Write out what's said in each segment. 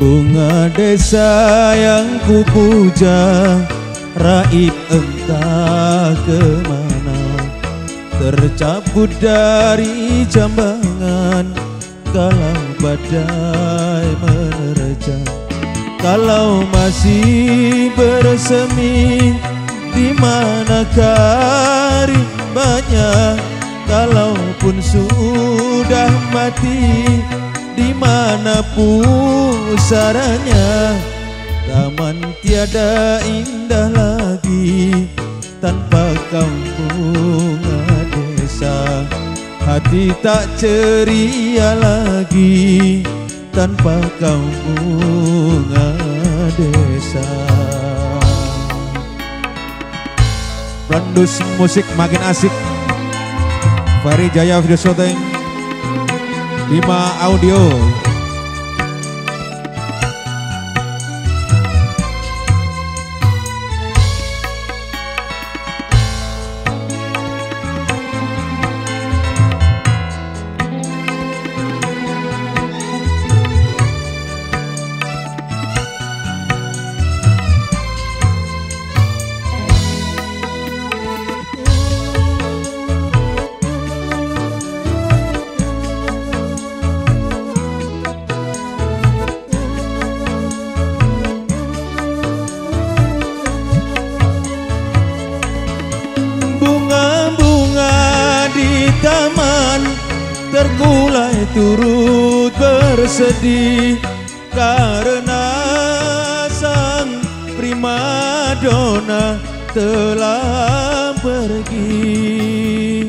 Bunga desa yang kupuja, raib entah kemana, tercabut dari jambangan kalau badai menerjang. Kalau masih bersemi, di manakah rimbanya? Kalaupun sudah mati, di mana pusaranya? Taman tiada indah lagi tanpa kau bunga desa. Hati tak ceria lagi tanpa kau bunga desa. Randus musik makin asik. Ferry Jaya video shooting 5 audio. Taman terkulai turut bersedih karena sang primadona telah pergi.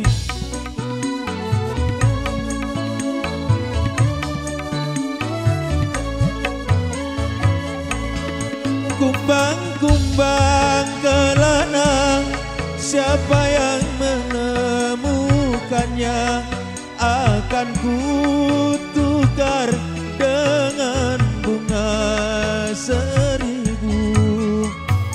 Kumbang-kumbang kelana, siapa yang menemukannya? Akan kutukar dengan bunga 1000.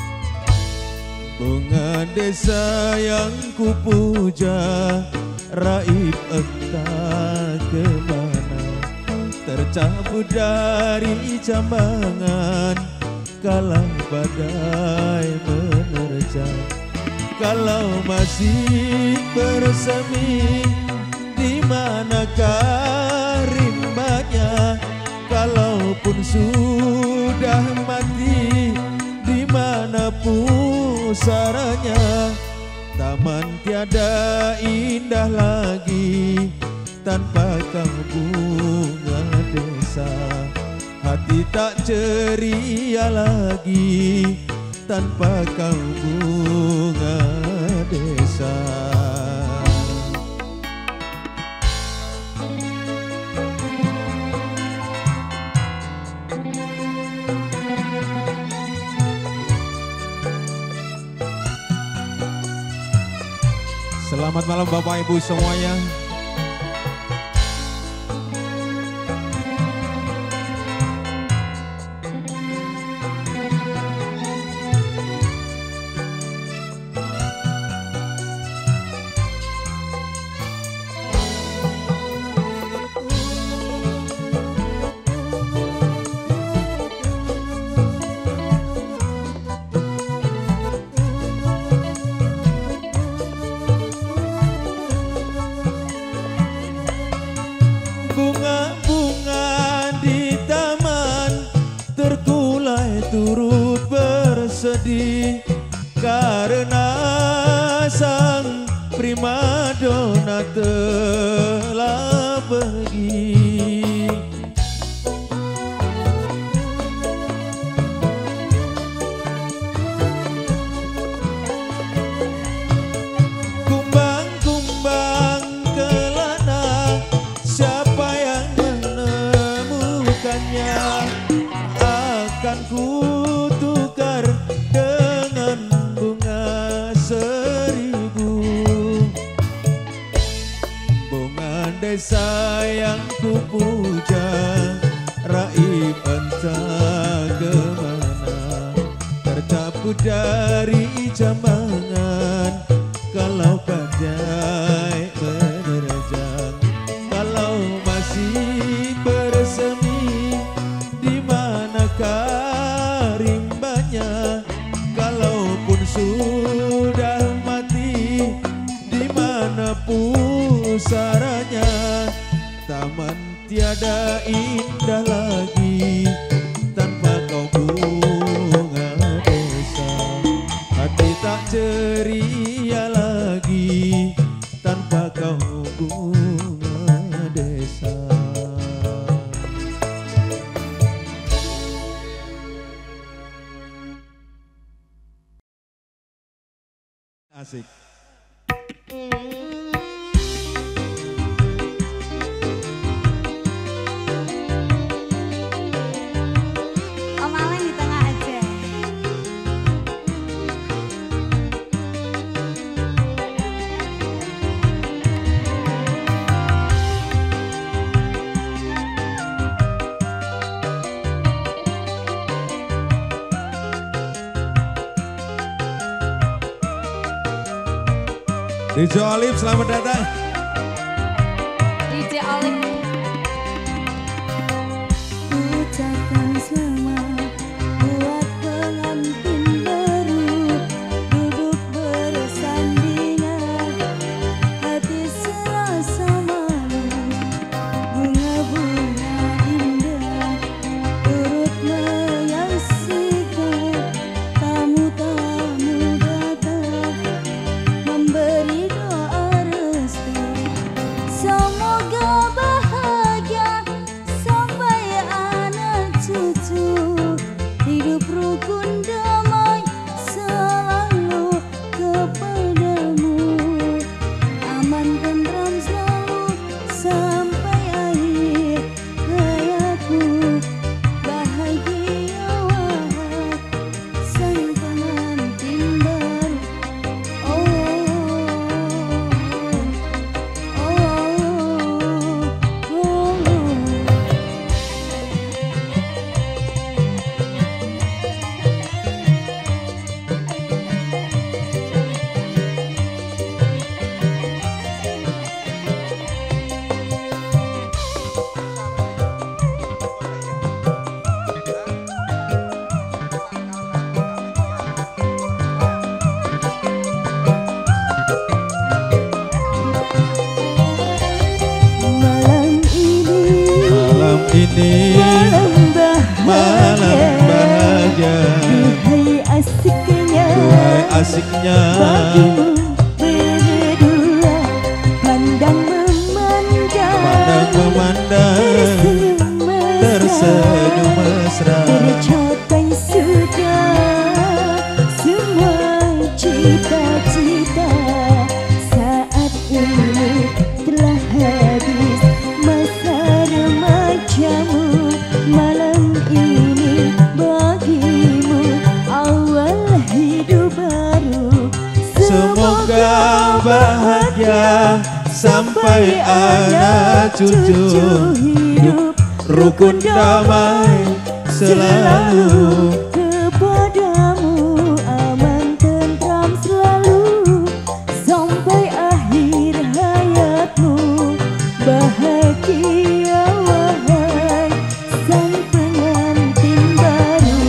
Bunga desa yang kupuja, raib entah kemana, tercabut dari jambangan kalau badai menerjang. Kalau masih bersemi, di manakah rimbanya? Kalaupun sudah mati, di mana pusaranya? Taman tiada indah lagi tanpa kau bunga desa. Hati tak ceria lagi tanpa kau bunga desa. Selamat malam Bapak Ibu semuanya. Bunga-bunga di taman terkulai turut bersedih karena sang primadona telah pergi. Kumbang-kumbang kelana, siapa yang menemukannya? Akan kutukar dengan bunga 1000. Bunga desa yang kupuja, raib entah kemana, tercabut dari jambangan kalau badai menerjang. Kalau masih bersemi, di mana tiada indah lagi tanpa kau bunga desa. Hati tak ceria lagi tanpa kau bunga desa. Asik. Om Alen di tengah aja. DJ Olive, selamat datang. DJ Olive. Ucapkan selamat buat pengantin baru, duduk bersandingan, hati serasa malu, bunga-bunga indah turut menyaksikan, tamu-tamu datang memberi doa restu. Semoga bahagia sampai anak cucu, hidup rukun damai selalu kepadamu, aman tentram selalu sampai akhir hayatmu. Bahagia wahai sang pengantin baru. Malam ini malam bahagia, Duhai asiknya, duhai asiknya bagimu berdua, pandang memandang, tersenyum mesra. tercapai sudah semua cita-cita. Saat ini telah habis masa remajamu, malam ini bagimu awal hidup baru. Semoga bahagia sampai anak cucu, hidup rukun damai selalu. Kepadamu aman tentram selalu sampai akhir hayatmu. Bahagia wahai sang pengantin baru.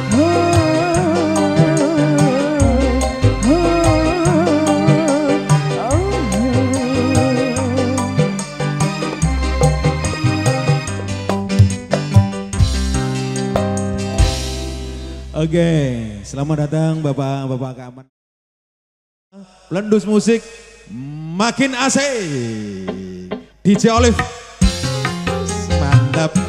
Oke, selamat datang Bapak-bapak keamanan. Lendus musik makin asik. DJ Olive, mantap.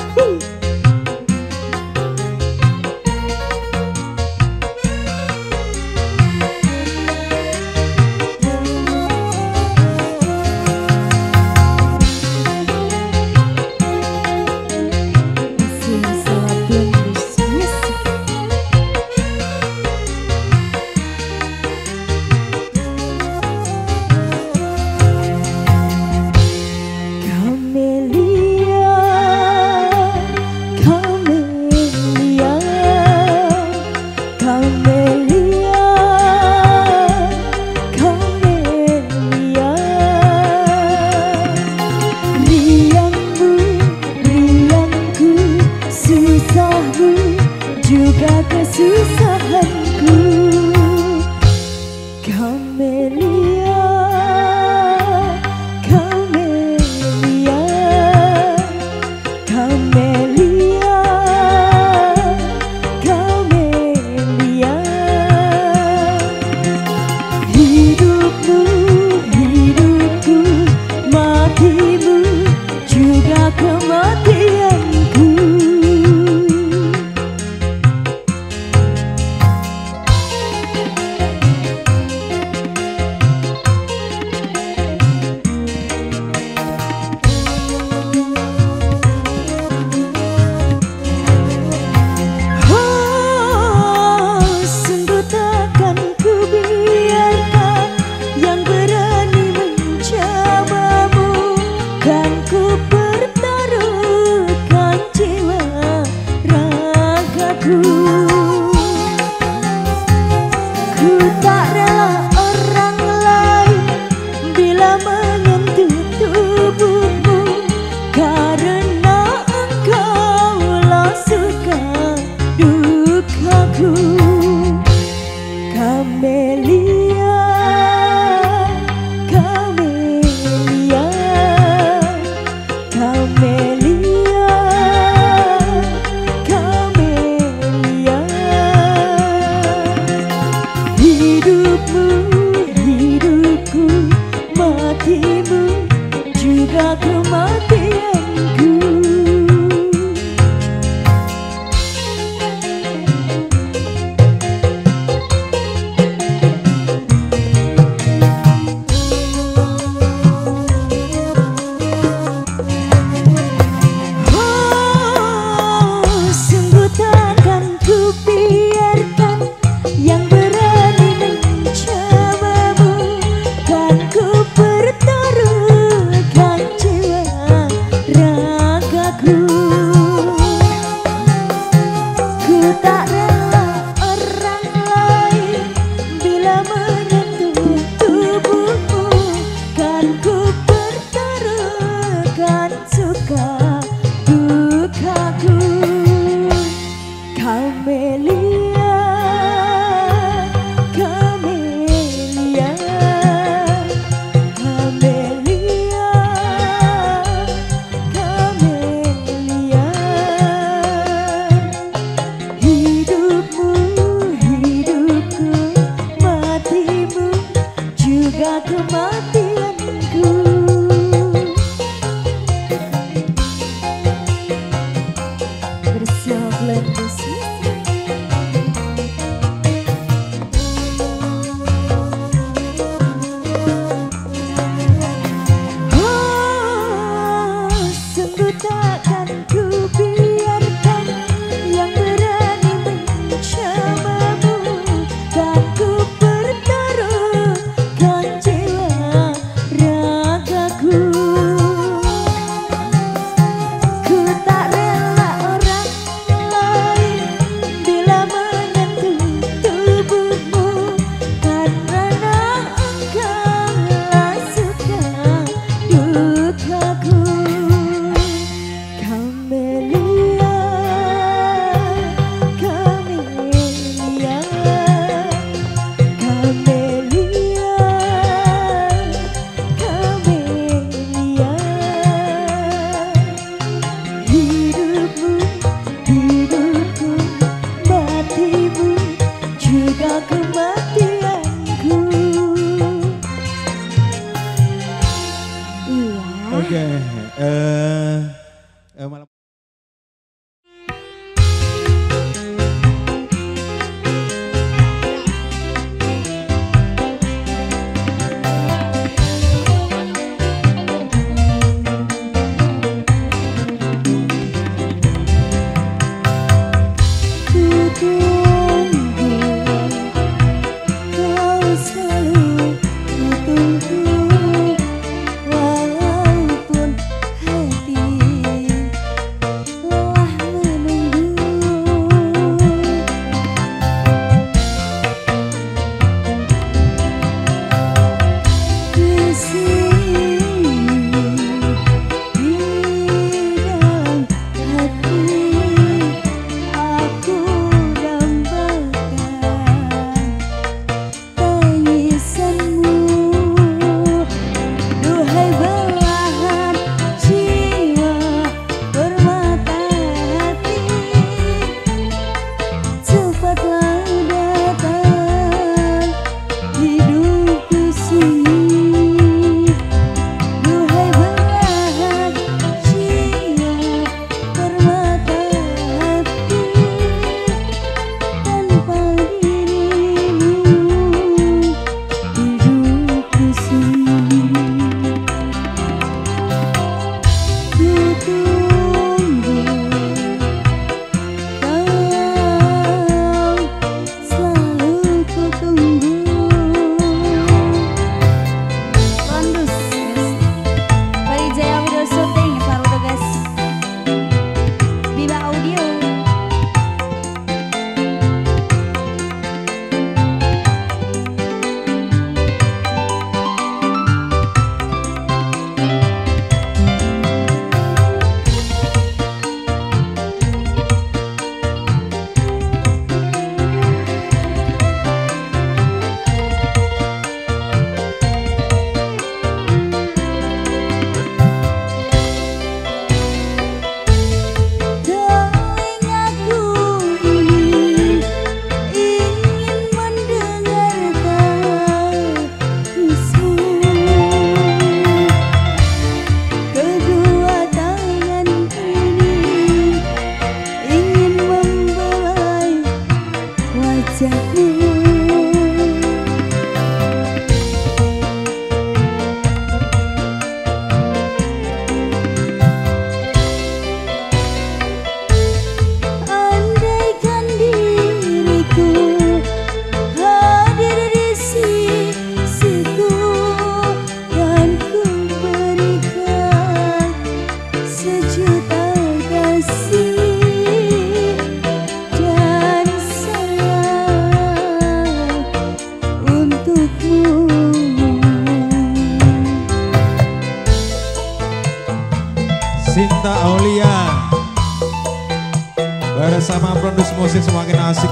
kesusahanku. Kamelia, Kamelia, juga kematianku. Oke, malam. Walaupun hati produksi musik semakin asik.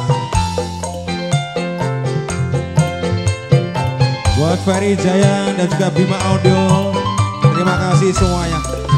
Buat Ferry Jaya dan juga Bima Audio, terima kasih semuanya.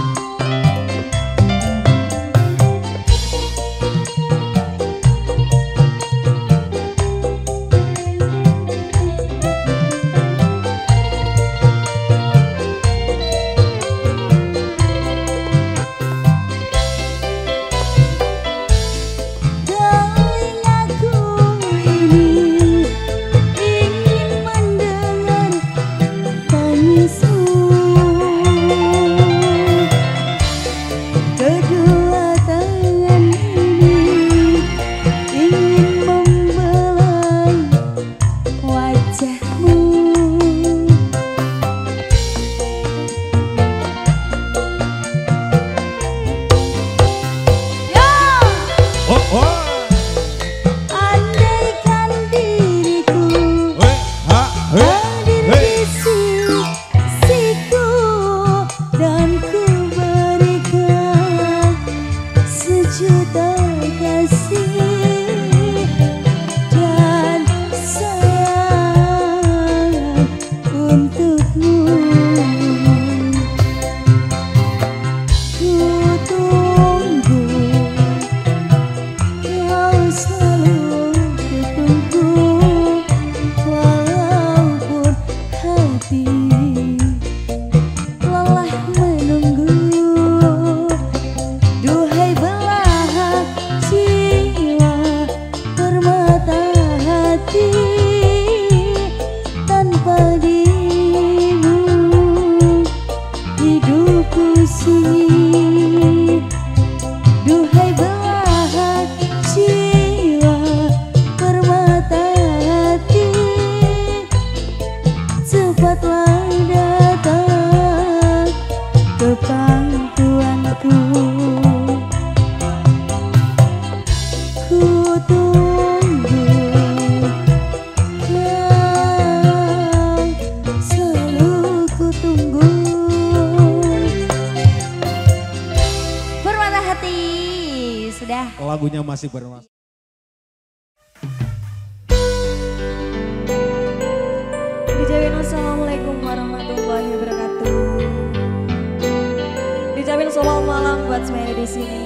Lagunya masih bermakna. Dijawabin assalamualaikum warahmatullahi wabarakatuh. Dijawabin selamat malam buat semuanya di sini.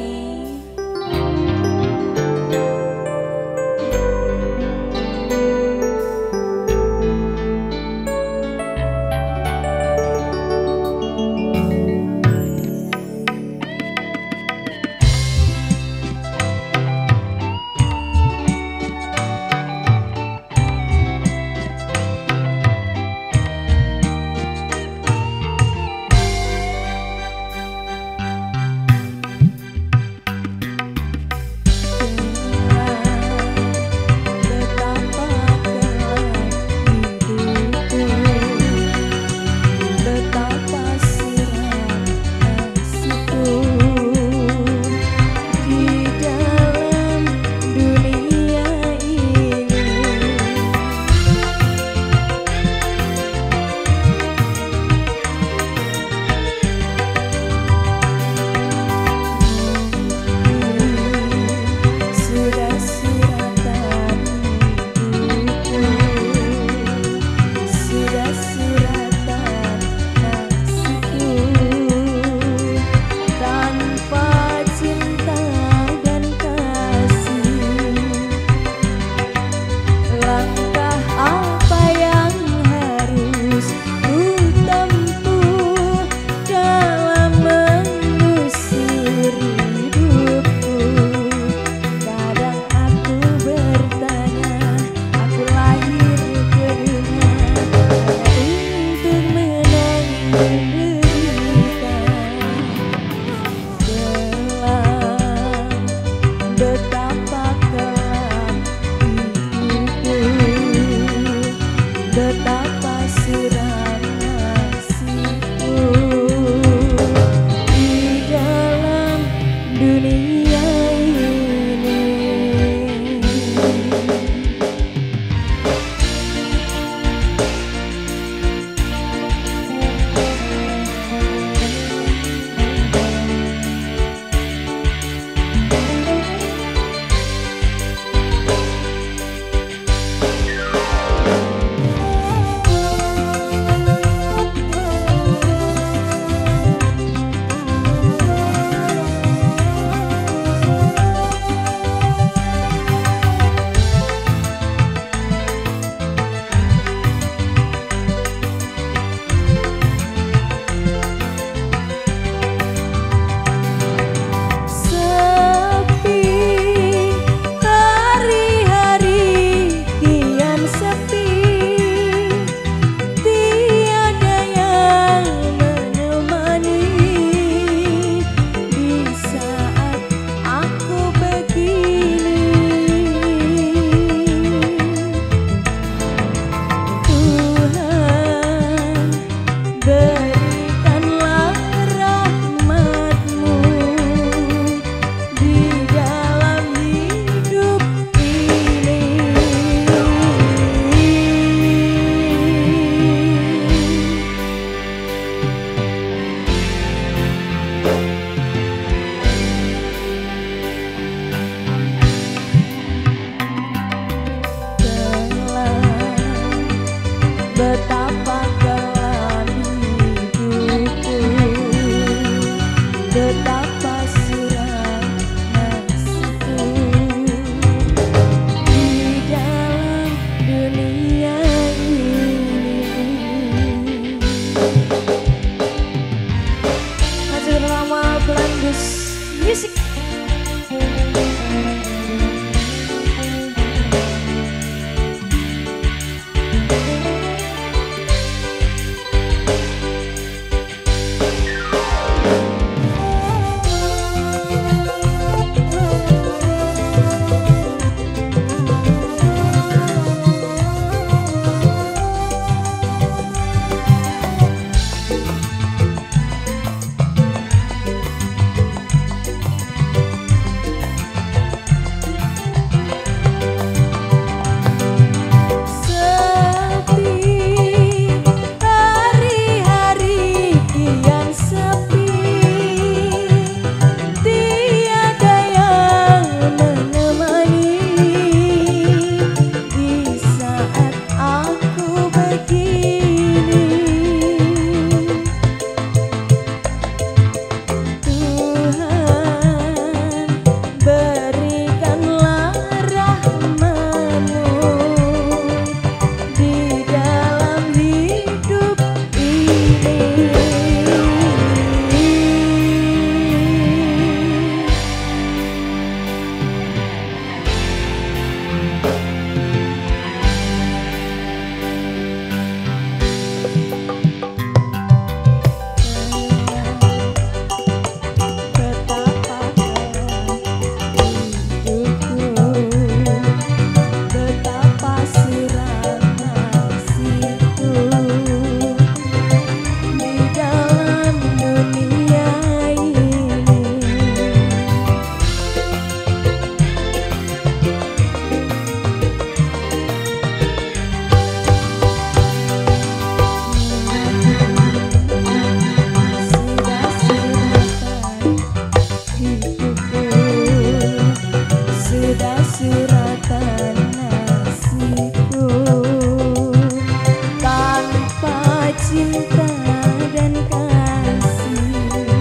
cinta dan kasih.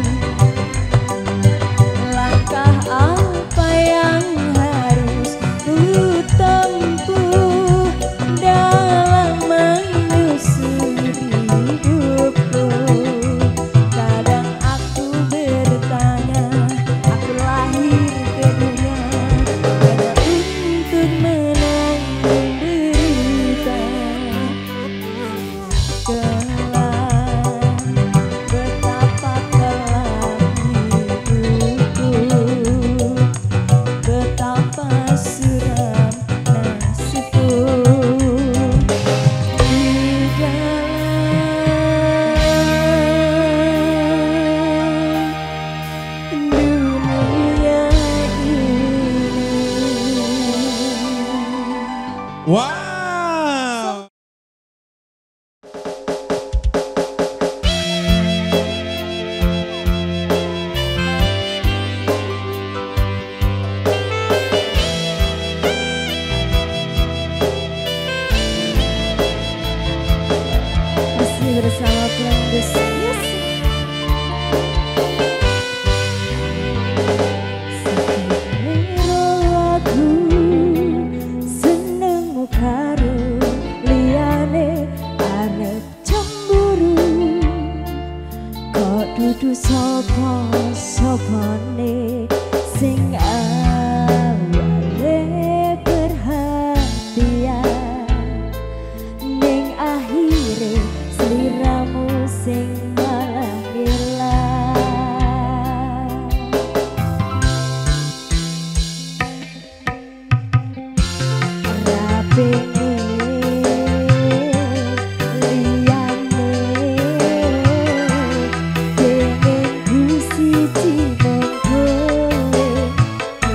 Langkah apa yang harus ku tempuh dalam menyusuri hidupku? Kadang aku bertanya, aku lahir ke dunia hanya untuk menanggung derita. Kelam, betapa kelam hidupku, betapa suram nasibku di dalam dunia ini. Wow. Masih bersama Blendus. Yes. Sekiro aku senengmu karo liyane arep cemburu, kok dudu sapa-sapane sing awale perhatian, ning akhire sliramu sing malah ngilang. Ora pengen liyane, pengen ku siji nang kowe,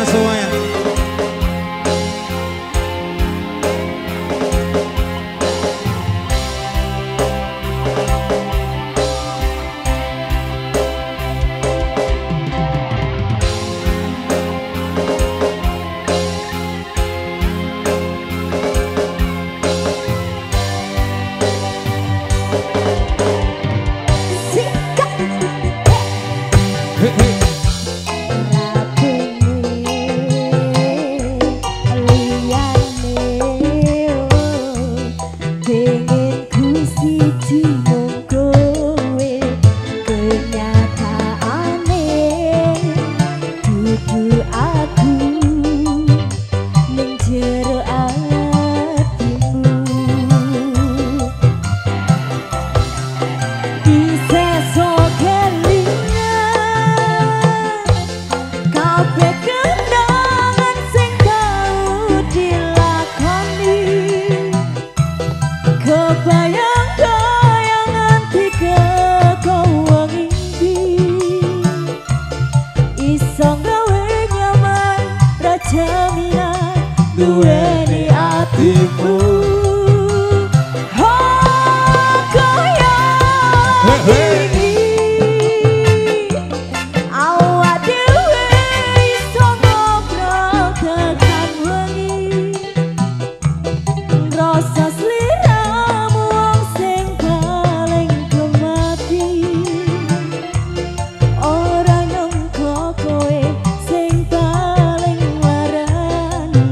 semuanya. Duweni atimu kaya iki awak dhewe iso ngobrol tekan wengi rasa sliramu wong sing paling kemati ora nyangka kowe sing paling larani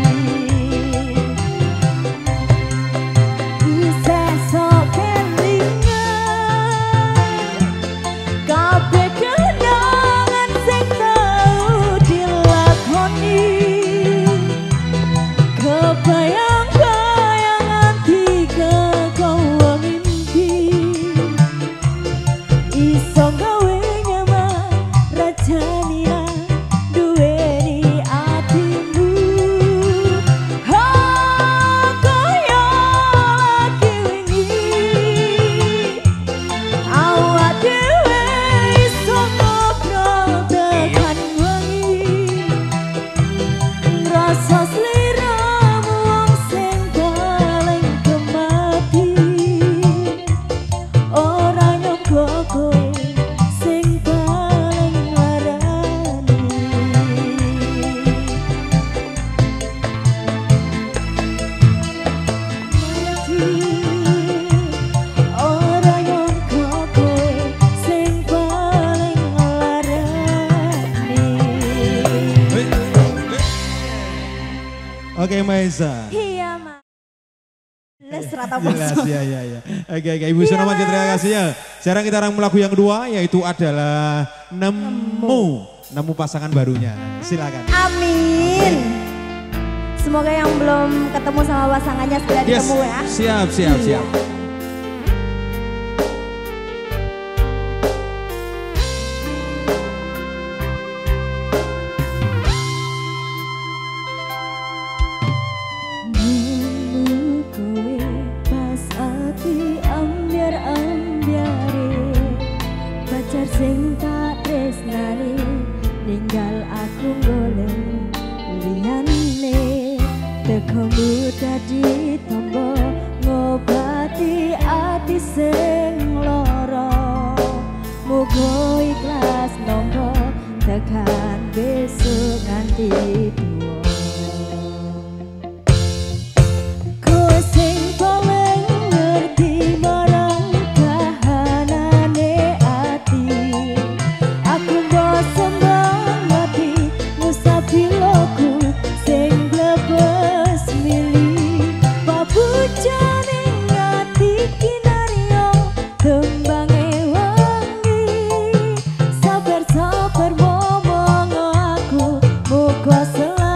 Oke Maisa. Iya, Mas. Les rata Jelas bos. ya. Oke Ibu Sunama terima kasih ya. Sekarang kita akan lagu yang kedua yaitu adalah Nemu pasangan barunya. Silakan. Amin. Semoga yang belum ketemu sama pasangannya segera ketemu ya. Siap. Sing tak tresnani ninggal aku golek liyane tekomu dadi tombo ngobati ati sing lara muga ikhlas nampa tekan besok nganti tuwa kowe sing paling ngerti marang kahanane ati aku bosen mati musabiloku sing glebes mili babujane ngati kinaryo tembange wangi sabar momong aku muga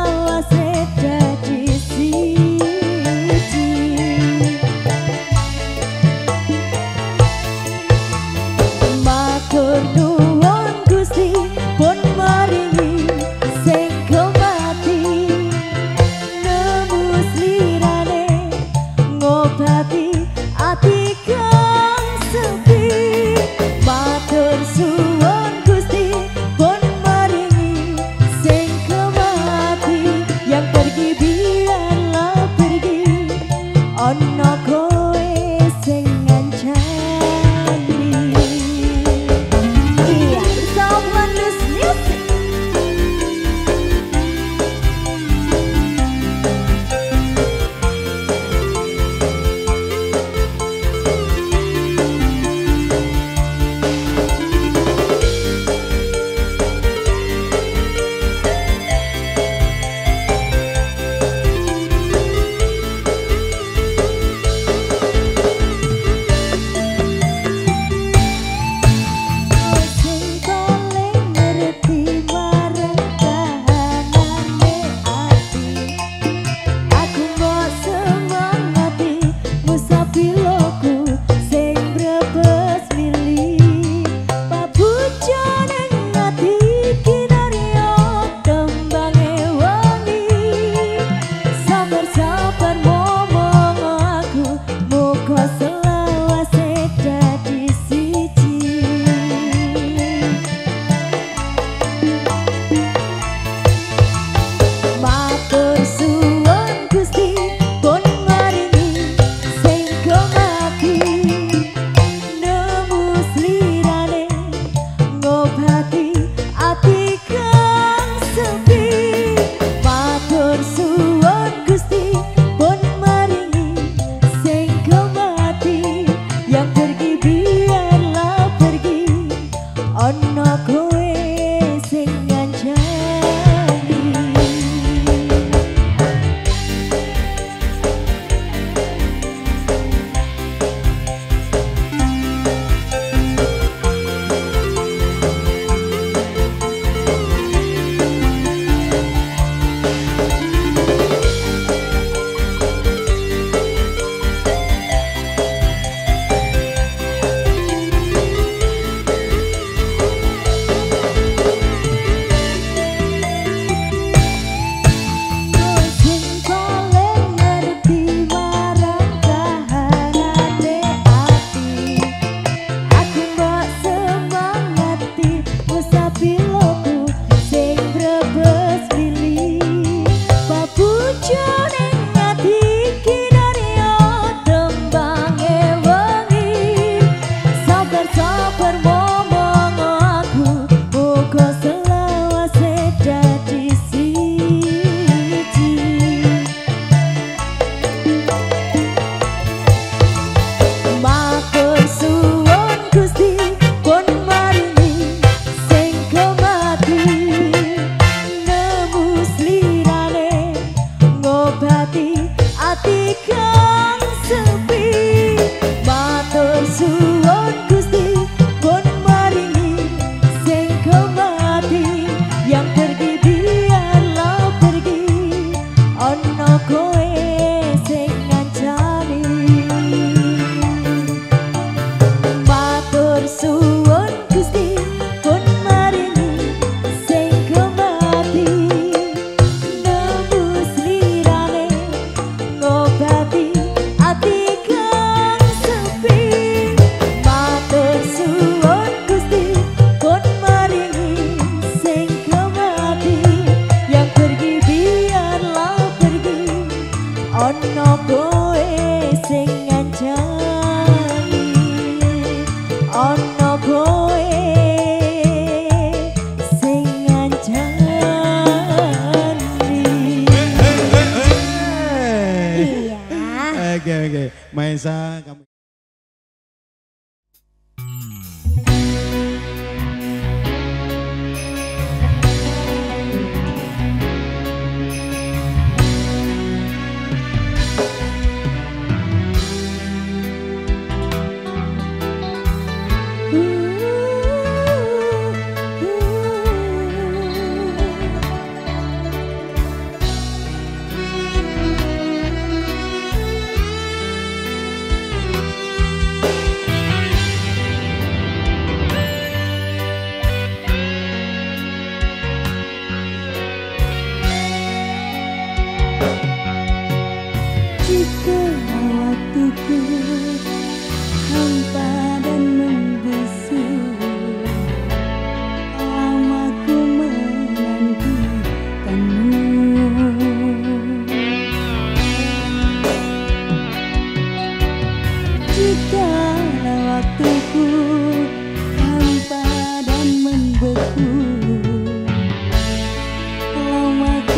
Maesa kamu. Jika waktuku hampa dan membisu, lama ku menantikanmu. Jika waktuku hampa dan membeku, lama ku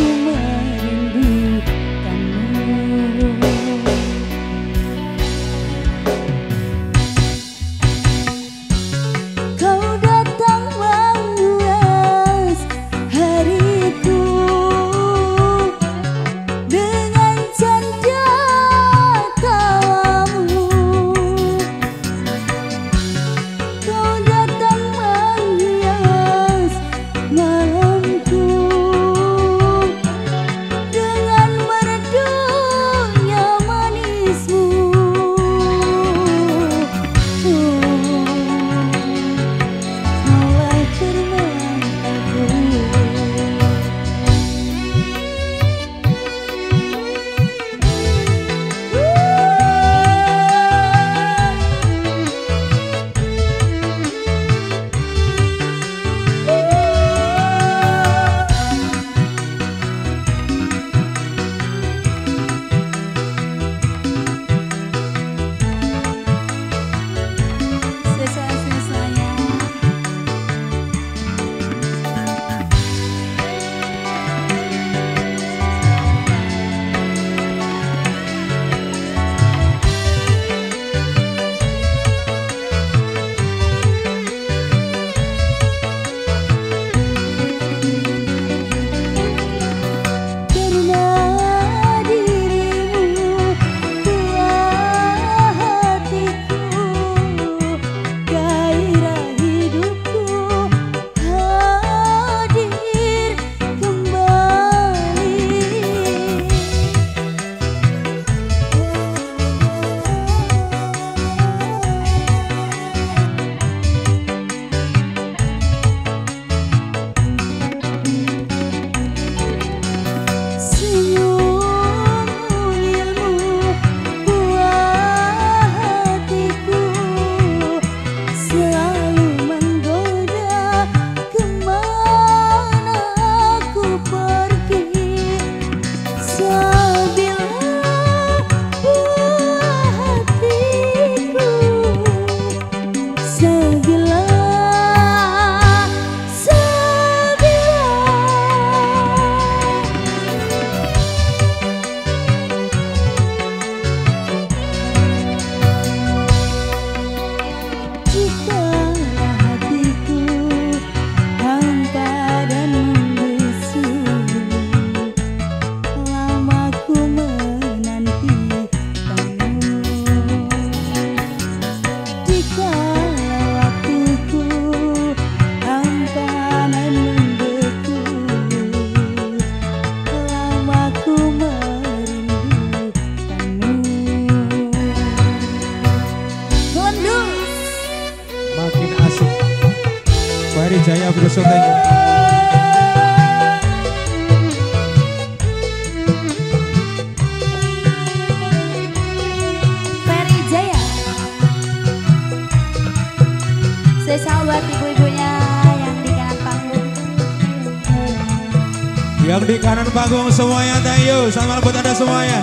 Ferry Jaya Video Syuting. Ferry Jaya. Spesial buat ibu-ibunya yang di kanan panggung. Yang di kanan panggung semuanya, thank you. Selamat buat Anda semuanya.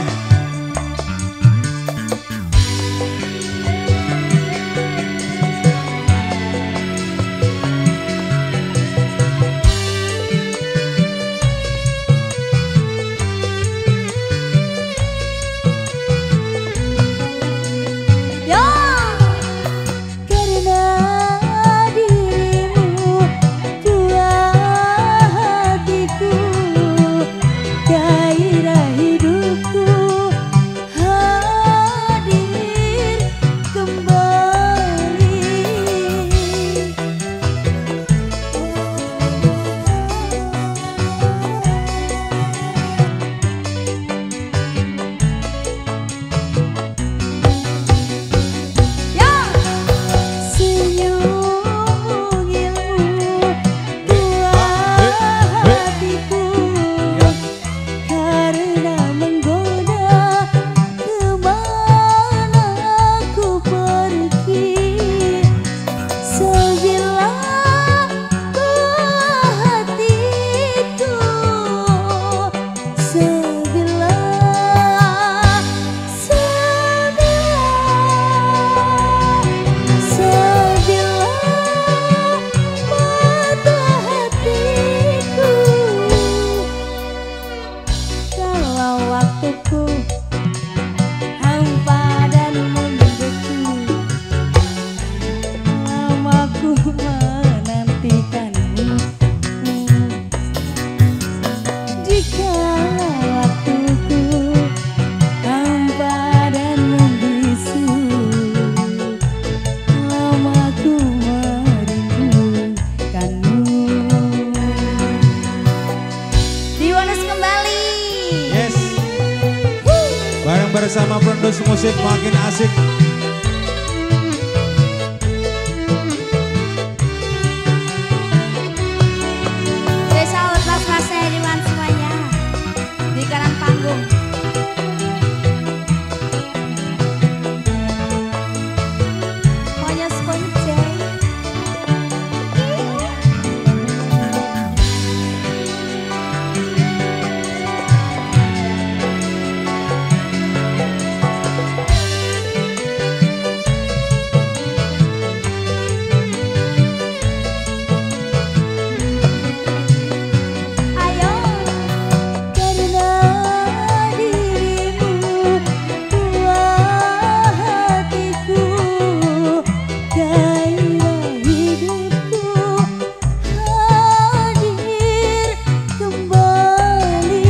waktuku hampa dan membeku. Lamaku menantikanmu. Jika waktuku hampa dan membisu, lamaku merindukanmu. Diwanus kembali. Yes. Bareng bersama Produs Musik makin asik. Spesial buat Mas Heriwan semuanya di kanan panggung. Pokoknya semuanya. Ayo karena dirimu buah hatiku, gairah hidupku hadir kembali.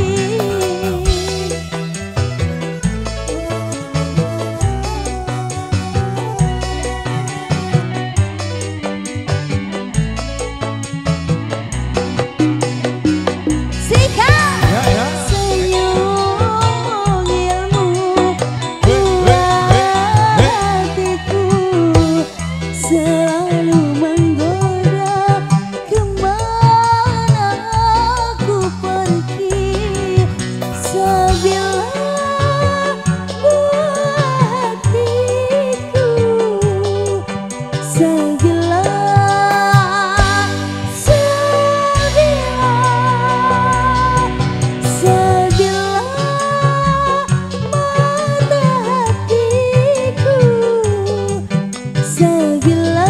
Sikap. Ya ya. Senyum ilmu buah hatiku selalu menggoda kemana aku pergi. Sabila buah hatiku, sabila, sabila mata hatiku, sabila,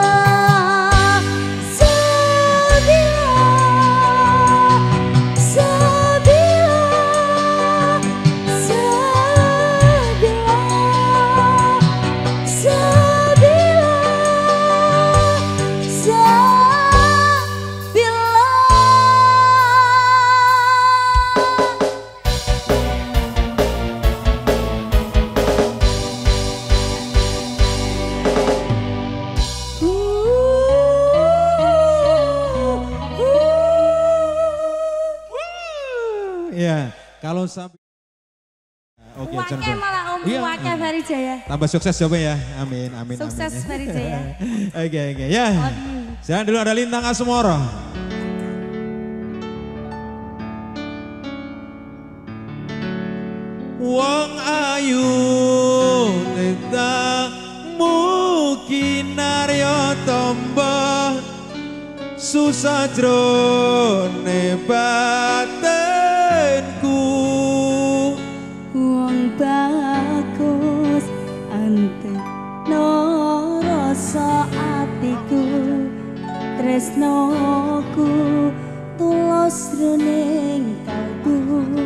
Ya, kalau sampai oke, Wake jangan. malah Om, Iya. wake Ferry Jaya. Tambah sukses coba ya. Amin, amin, Sukses amin. Ferry Jaya. Oke, oke. Ya. Sekarang dulu ada Lintang Asmoro. Wong ayu tetang mungkin naryo tombo susah jrone batenku. wong bagus ante no rasa atiku, tresnoku tulus runing kalbu.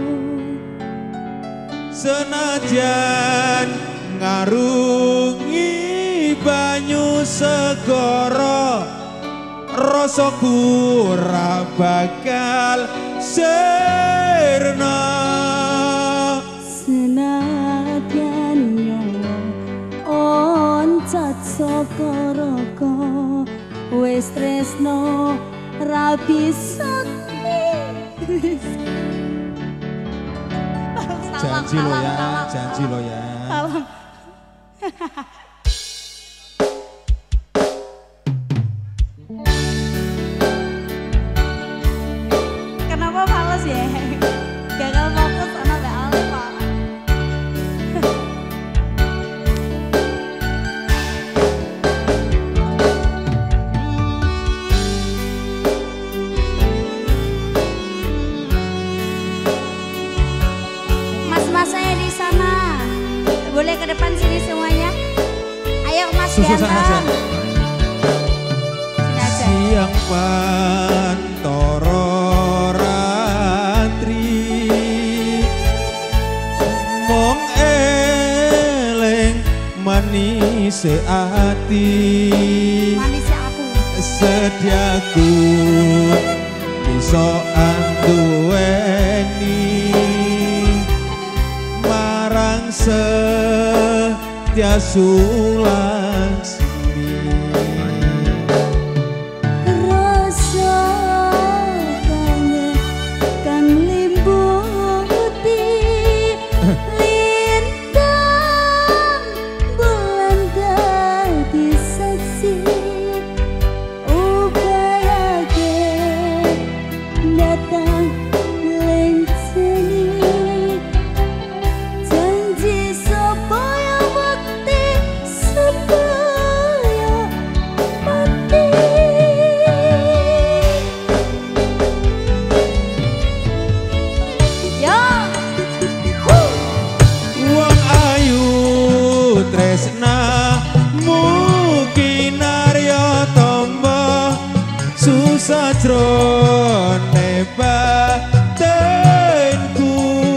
Senajan ngarungi banyu segara, rasaku ora bakal sirna. Senadyan nyawa oncat saka raka, wis tresno ra bisa. Janji lo ya, janji lo ya. Kenapa males ya? Gagal fokus sama Mbak Alfa. Mas-mas saya di sana, boleh ke depan sini semuanya. Ayo Mas Susu sana aja. Ganteng. Sini aja. Siang pantoro ratri manis ati, manis aku sediaku bisa anduweni marang Setia Sulaksmi. Sajrone batinku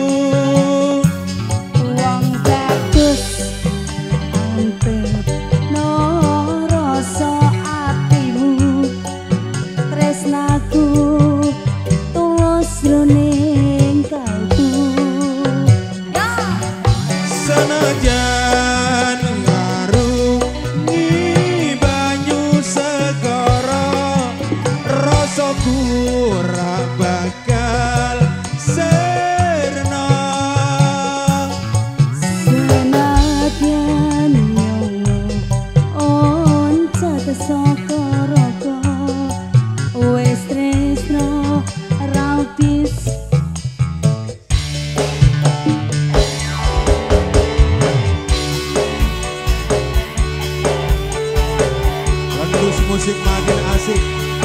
wong bagus antep no rasa atimu tresnaku tulus jroning kalbu senajan ngarungi banyu segara rasaku ora bakal sirna senadyan nyawa oncat saka raga wis tresno raupis musik makin asik.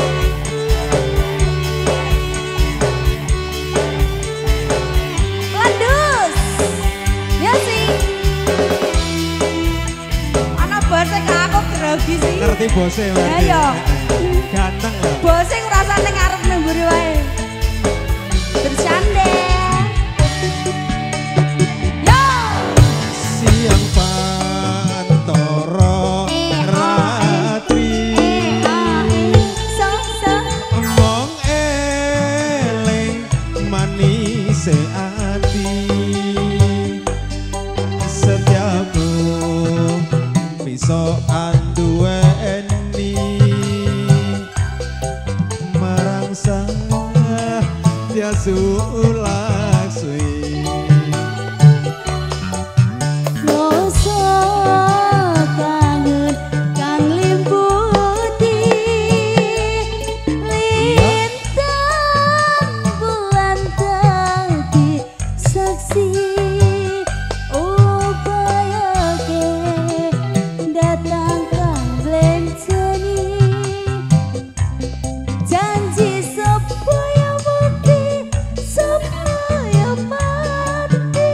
Ngerti bose ya yo ganteng ya bose ngrasane ngarep nang mburi wae bercanda yo siang pantoro ratri mong eling manis ati setiapmu bisa anduweni marang Setia Sulaksmi. rasa kangen kang limputi lintang bulan dadi saksi upayake datang kang blenceni janji supaya bukti supaya mati.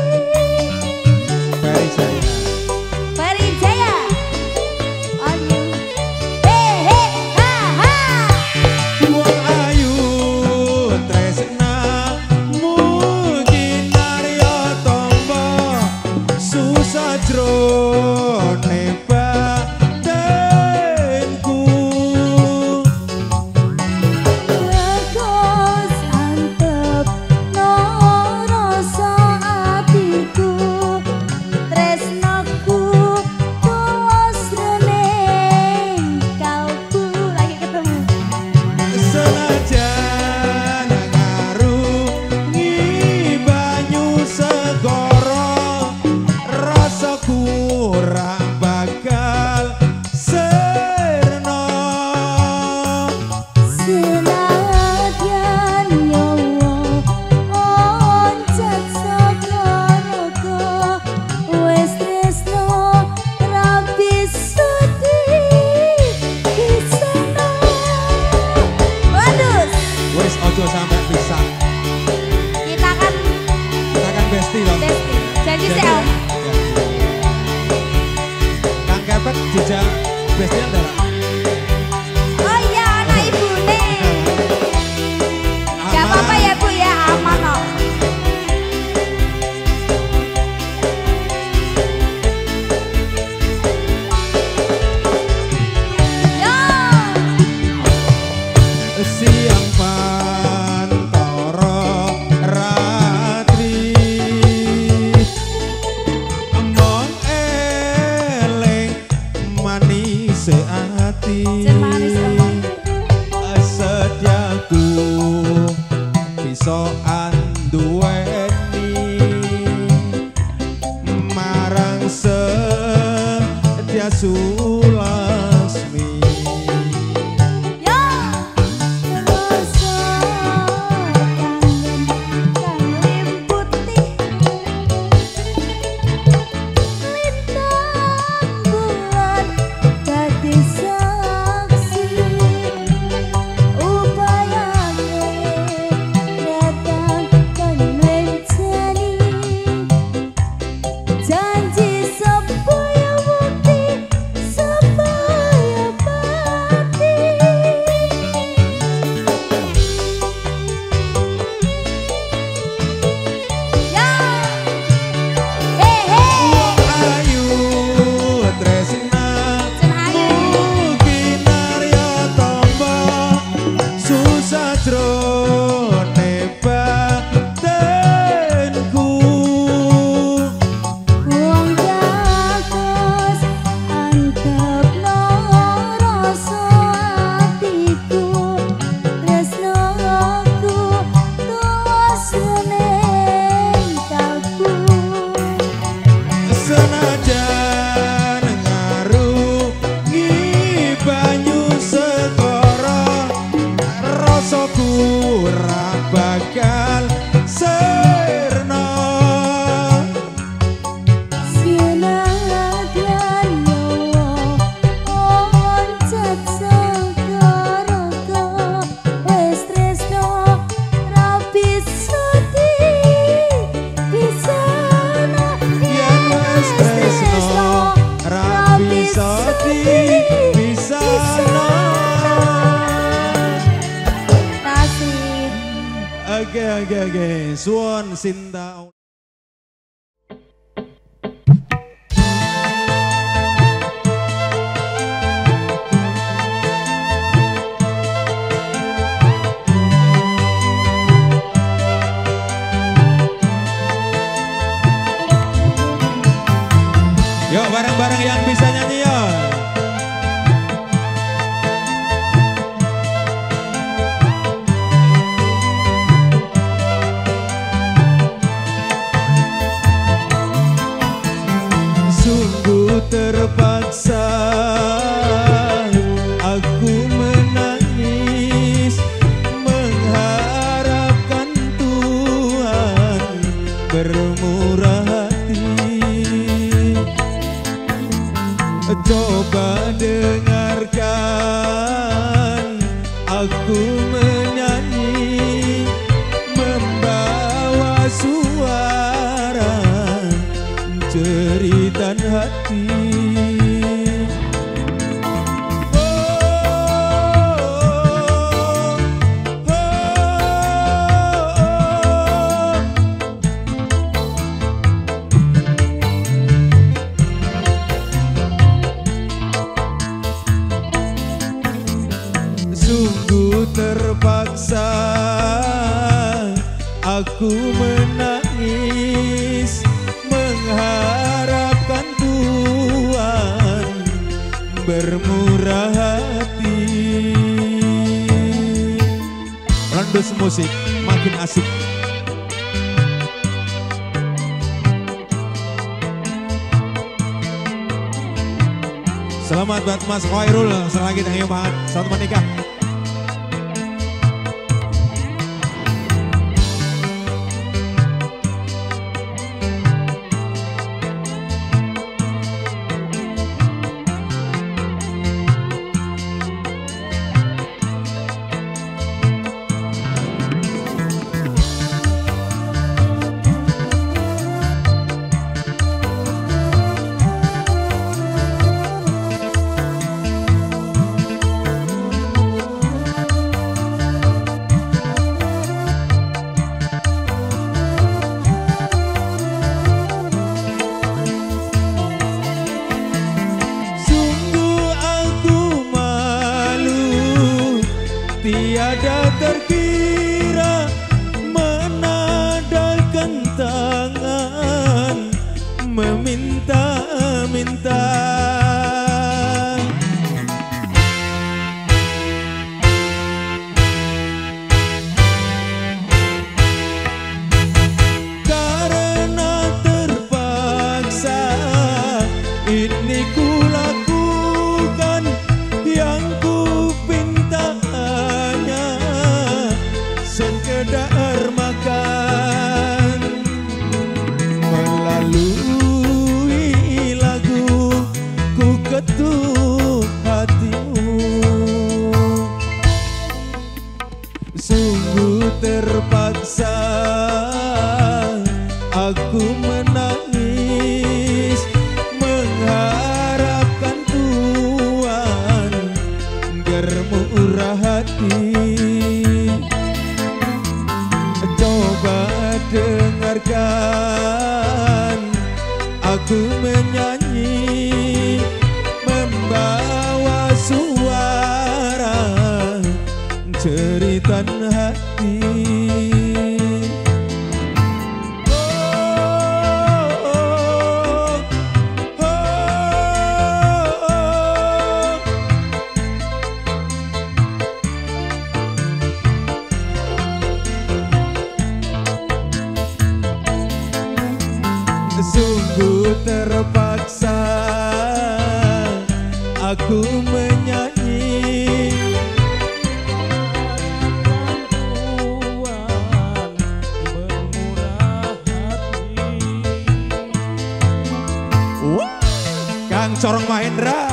Ferry Jaya. Ferry Jaya on you hey hey ha ha Wong ayu tresnamu kinarya tamba susah jroning batinku Bagus antep no rasa atiku tresnaku tulus jroning kalbu lagi ketemu senajan ngarungi banyu segara rasaku ora bakal sirna senadyan nyawa oncat saka raga wis tresno rabi sudi kisana waduh wis ojo sampai bisa kita kan besti loh besti janji sih om Kang Kepet jejak besti antara oh iya anak ibu nih gak apa-apa ya bu ya aman kok Sulasmi. Rasa kangen kang limputi lintang bulan dadi saksi upayane datang kang lencani janji supaya bukti supaya mati. Ya, hehe, Ayu tresna cenah Kinarya tamba susah jroning batenku. wong jagus antepno rasa atiku tresnaku tulus ning kalbu. Senajan ngarungi banyu segara, rasaku ora bakal sirna. Senadyan nyawa oncet segaraga wis tresno ra bisa dipisahno. Yen wis tresno ra bisa dipisahno. Tasih. Oke. Suwon Sinta. Yuk bareng-bareng yang bisa nyanyi ya. Sungguh terpaksa aku menangis mengharapkan Tuhan bermurah hati. Coba dengarkan aku menyanyi membawa suara jeritan hati. Sungguh terpaksa aku menangis mengharapkan Tuhan bermurah hati. Landus musik makin asik. Selamat buat Mas Khairul, selagi thank you banget. Selamat menikah. aku menangis mengharapkan Tuhan bermurah hati. Coba dengarkan aku menyanyi membawa suara cerita hati. Sungguh terpaksa aku menyanyi Tuhan bermurah hati. Kang Corong Mahendra.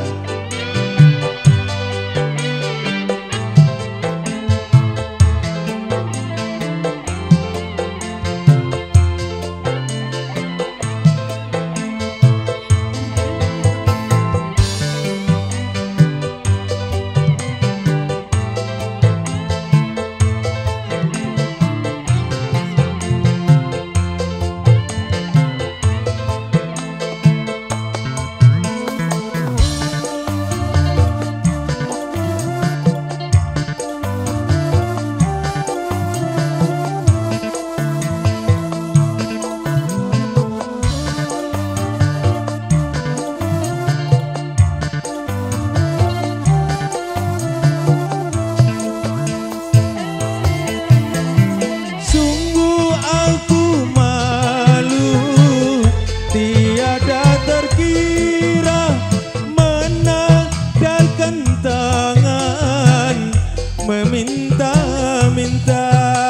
Meminta-minta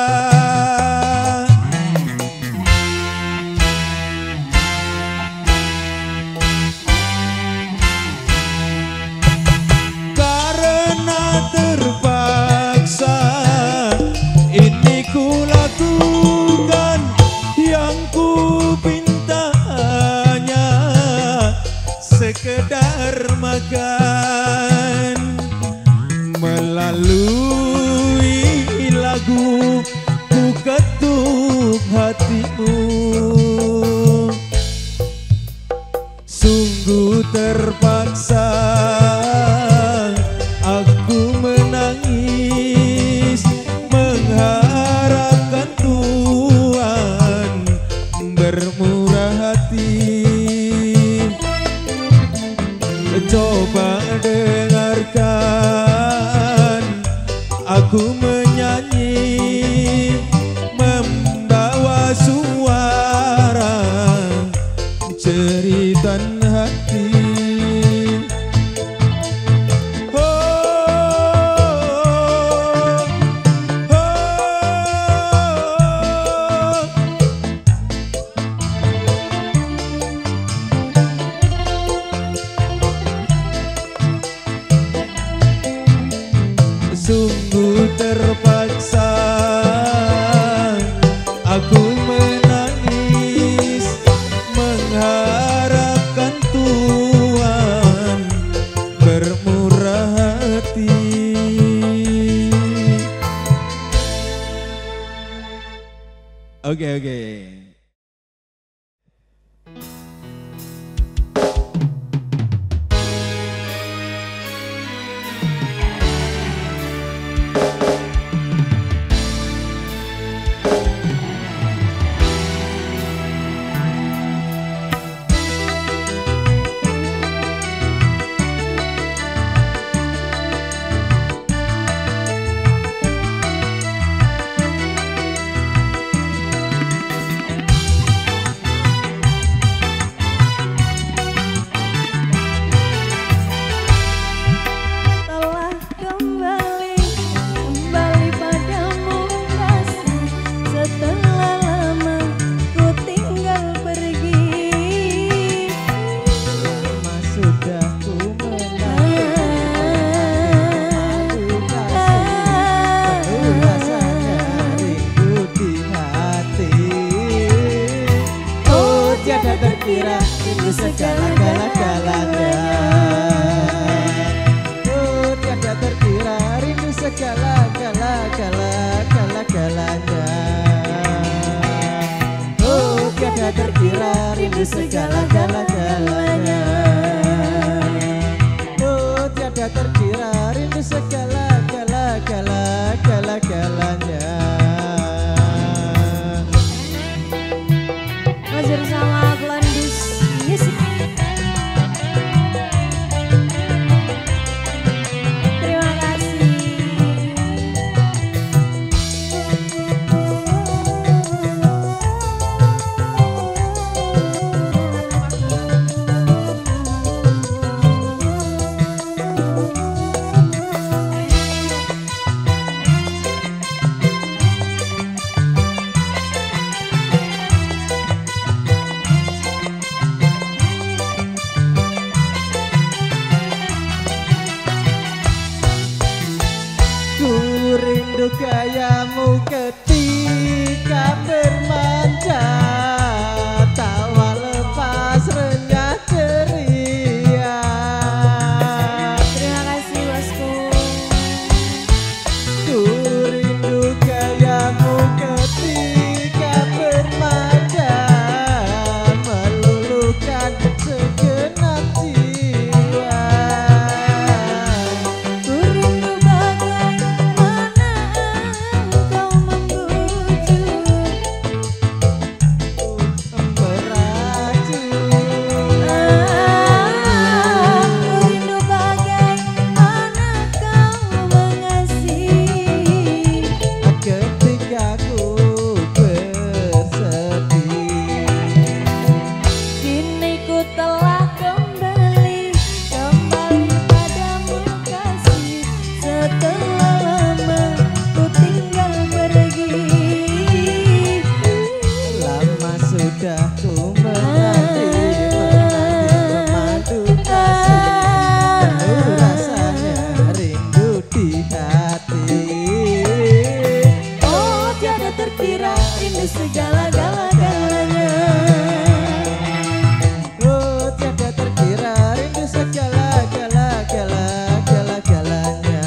karena terpaksa ini ku lakukan, yang ku pinta hanya sekedar makan. Melalui lagu ku ketuk hatimu, sungguh terpaksa aku menangis mengharapkan Tuhan bermurah hati. Coba dengarkan aku menyanyi membawa suara cerita hati. terkira rindu segala-galanya. Oh tiada terkira rindu segala-galanya. Oh tiada terkira rindu segala-galanya. Oh tiada terkira rindu segala-galanya. Masih sama Glandus Music. Terima kasih. Rindu gayamu ketika bermanja, tawa lepas renyah ceria. Terima kasih bosku. Ku rindu gayamu ketika bermanja, meluluhkan segenap jiwa. Ku rindu bagaimana engkau membujuk Meracun Ku rindu bagaimana kau mengasihi ketika ku bersedih. Kini ku telah kembali padamu kasih. Setelah lama ku tinggal pergi. Lama sudah ku menanti memadu kasih, penuh rasanya rindu di hati. Oh tiada terkira rindu segala-galanya. Oh tiada terkira rindu segala-galanya.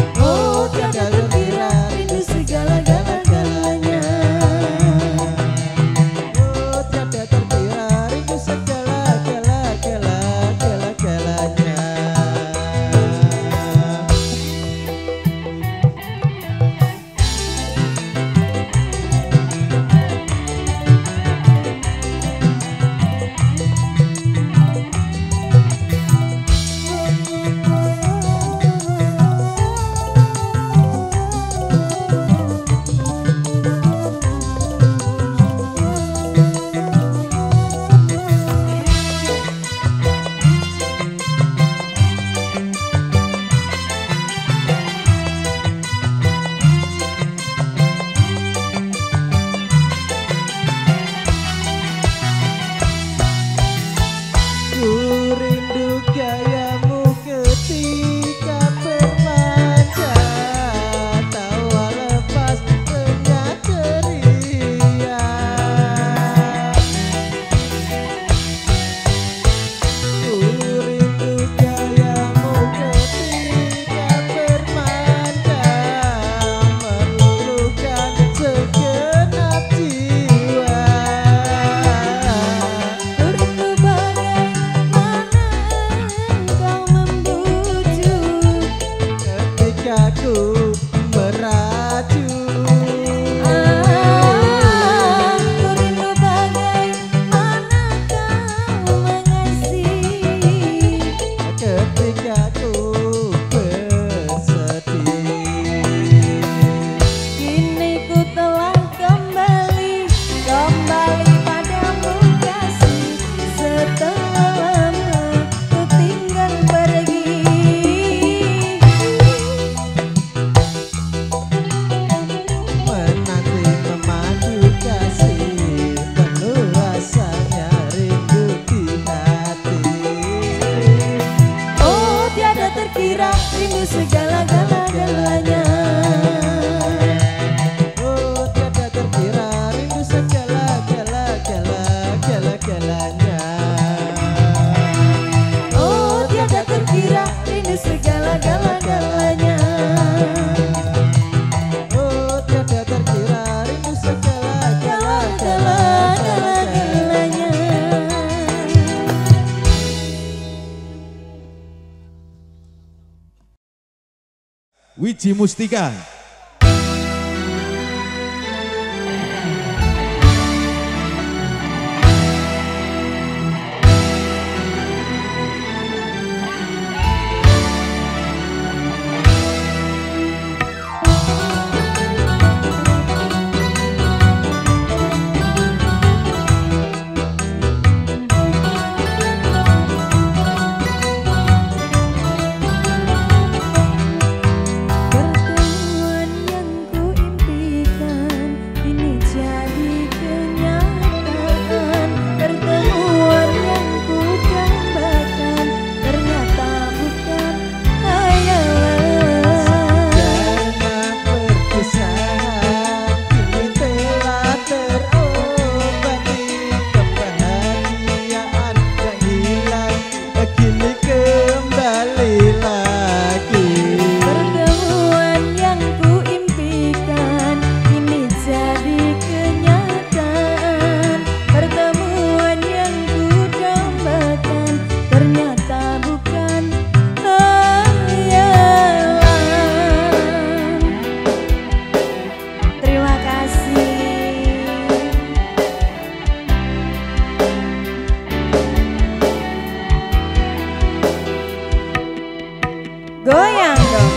Oh tiada terkira rindu segala-galanya. Wiji Mustika. Goyang dong.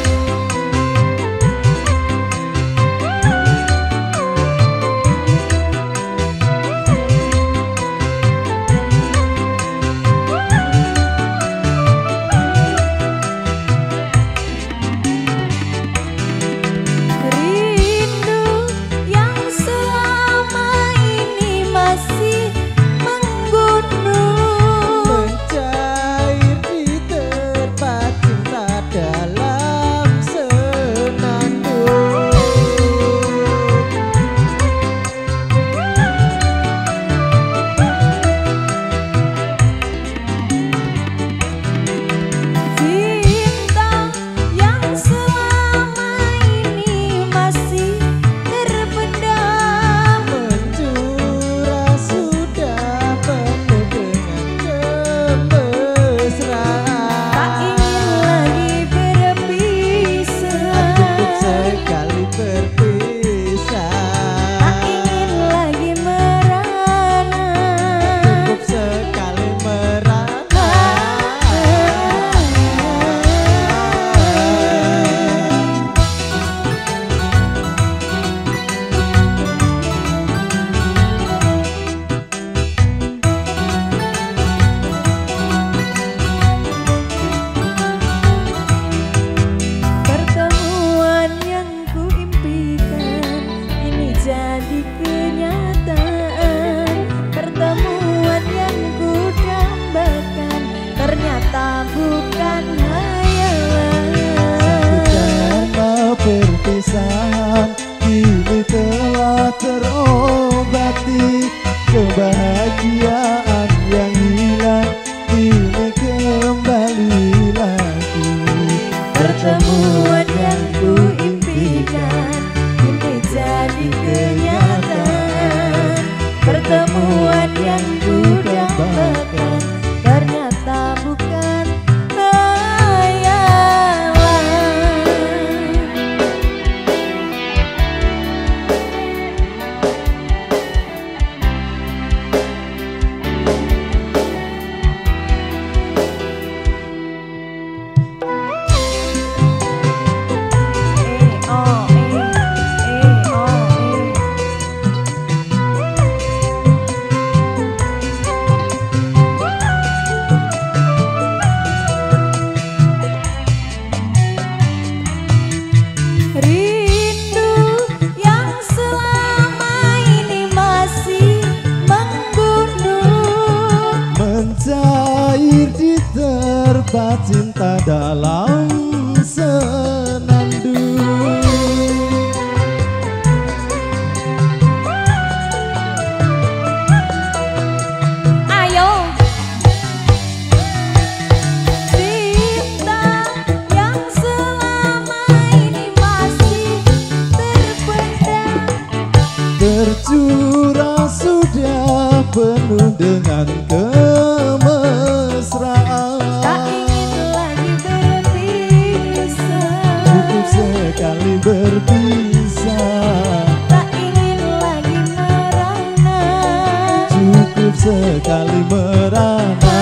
Rindu yang selama ini masih menggunung, mencair di tempat cinta dalam senandung. cinta yang selama ini masih terpendam, Mencurah sudah penuh dengan kemesraan. tak ingin lagi berpisah, Cukup sekali berpisah. tak ingin lagi merana. Cukup sekali merana. Pertemuan yang kuimpikan ini jadi kenyataan. Pertemuan yang kudambakan ternyata bukan hayalan. Karena perpisahan kini telah terobati, kebahagiaan yang hilang kini kembali lagi. Pertemuan yang kuimpikan ini jadi kenyataan. Pertemuan yang kudambakan ternyata bukan hayalan. Rindu yang selama ini masih menggunung, Mencair di tempat cinta dalam senandung. ayo cinta yang selama ini masih terpendam, Tercurah sudah penuh dengan kemesraan. tak ingin lagi berpisah, Cukup sekali berpisah, tak ingin lagi merana, cukup sekali merana.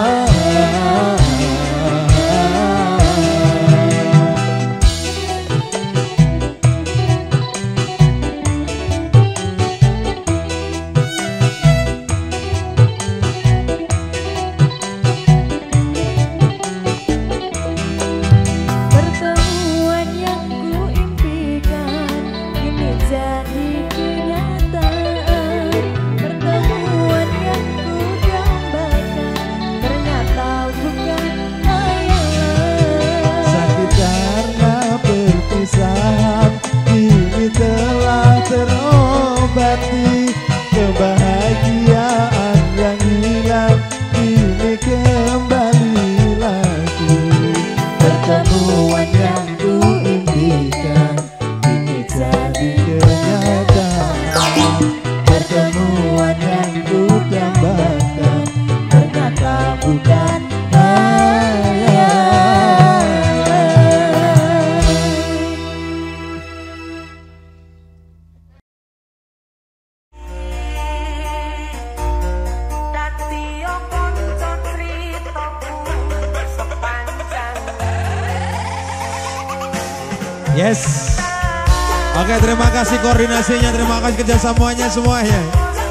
pertemuan yang ku impikan kini jadi kenyataan, pertemuan yang ku dambakan ternyata bukan hayalan. Sakit karena perpisahan kini telah terobati, kebahagiaan yang hilang kini kembali lagi. Pertemuan yang ku impikan kini jadi kenyataan, pertemuan yang ku dambakan ternyata bukan Yes. Oke, terima kasih koordinasinya, terima kasih kerjasamanya semuanya.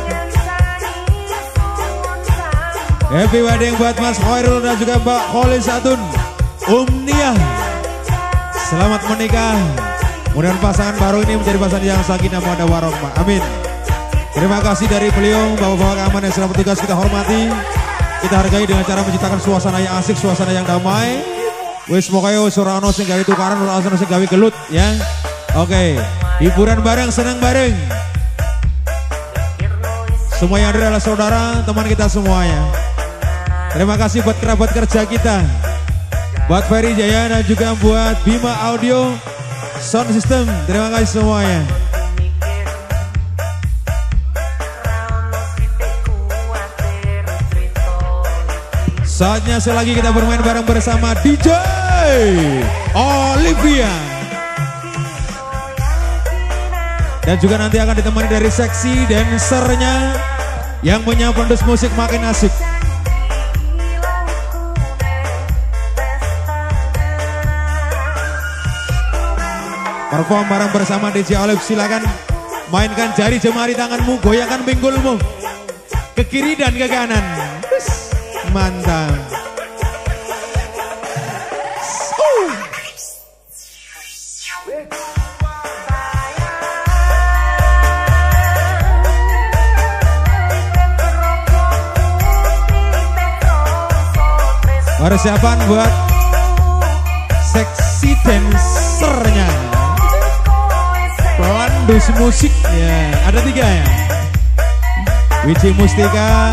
Happy wedding buat Mas Khairul dan juga Mbak Kholi Satun Nia. Selamat menikah. Mudah-mudahan pasangan baru ini menjadi pasangan yang sakinah mawaddah warahmah. Amin. Terima kasih dari beliau, bapak-bapak keamanan yang sedang bertugas, kita hormati. Kita hargai dengan cara menciptakan suasana yang asik, suasana yang damai. Wis pokoknya surano sing gawe tukaran, ora ono sing gawe gelut ya. Oke, hiburan bareng, senang bareng. Semua yang ada adalah saudara, teman kita semuanya. Terima kasih buat kerabat kerja kita, buat Ferry Jaya dan juga buat Bima Audio Sound System. Terima kasih semuanya. Saatnya selagi kita bermain bareng bersama DJ Olivia. Dan juga nanti akan ditemani dari seksi dancernya yang punya pendus musik makin asik. Perform bareng bersama DJ Olive, silakan mainkan jari jemari tanganmu, goyangkan pinggulmu ke kiri dan ke kanan. Mantap. Persiapan buat seksi dancernya, pelandus musiknya. Ada 3 ya. Wiji Mustika,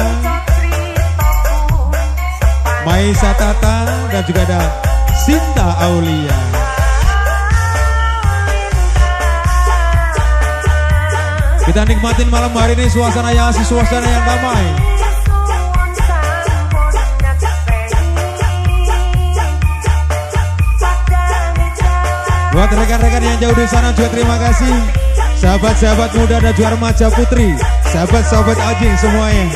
Maisa Tata, dan juga ada Sinta Aulia. Kita nikmatin malam hari ini suasana yang asik, suasana yang damai. Buat rekan-rekan yang jauh di sana juga terima kasih. Sahabat-sahabat muda dan juga remaja putri, sahabat-sahabat Ajing semuanya.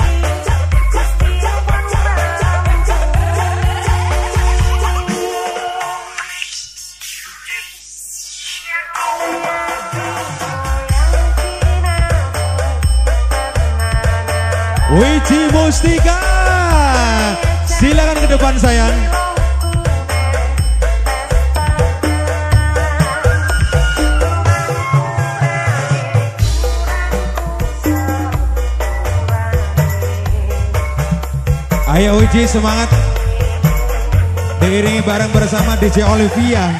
Wiji Mustika, silakan ke depan sayang. Ayo Wiji, semangat. Diiringi bareng bersama DJ Olivia.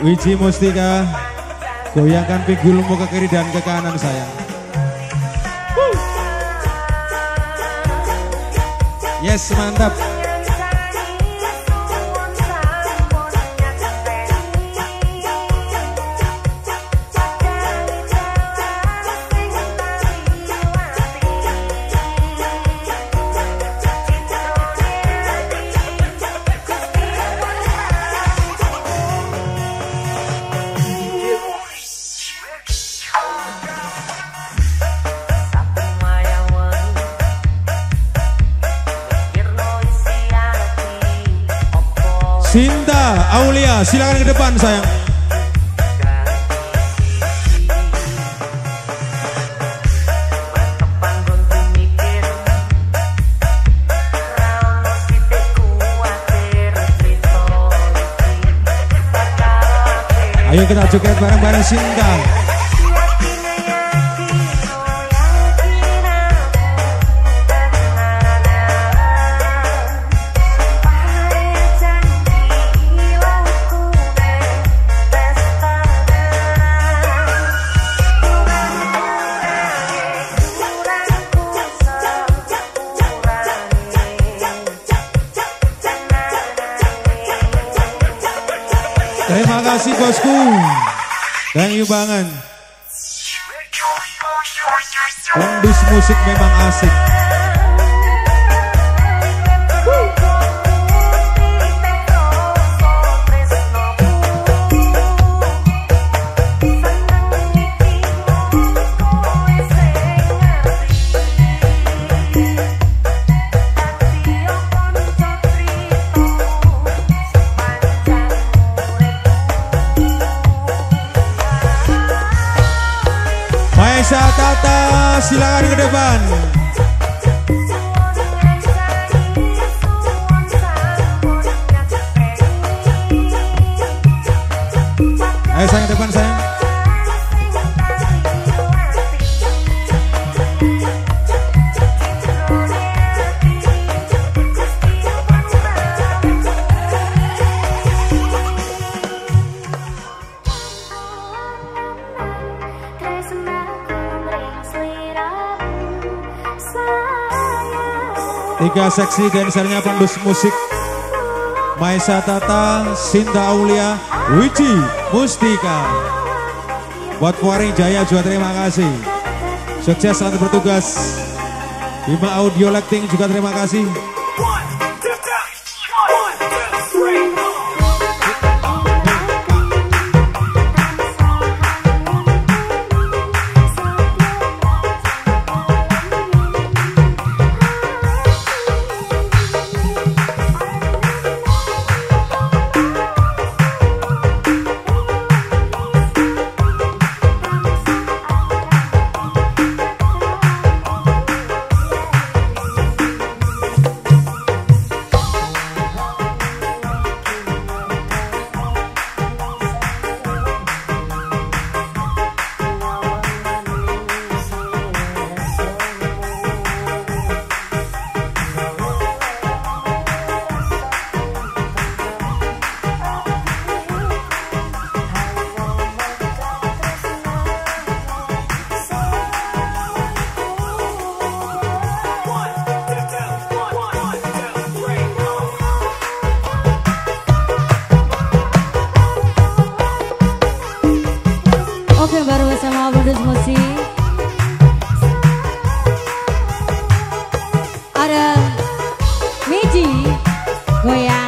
Wiji Mustika, goyangkan pinggulmu ke kiri dan ke kanan sayang. Yes, mantap. Sinta Aulia, silakan ke depan sayang. Ayo kita joget bareng-bareng Sinta. Terima kasih bosku. Thank you banget. Kondus musik memang asik. Maisa Tata, silakan ke depan. Ayo sayang ke depan sayang. Tiga seksi dancernya Kondus musik, Maisa Tata, Sinta Aulia, Wiji Mustika. Buat Puari Jaya juga terima kasih. Sukses selalu bertugas. Bima Audio Lighting juga terima kasih. Oke, baru bersama Kondus musik. Ada Miji goyang.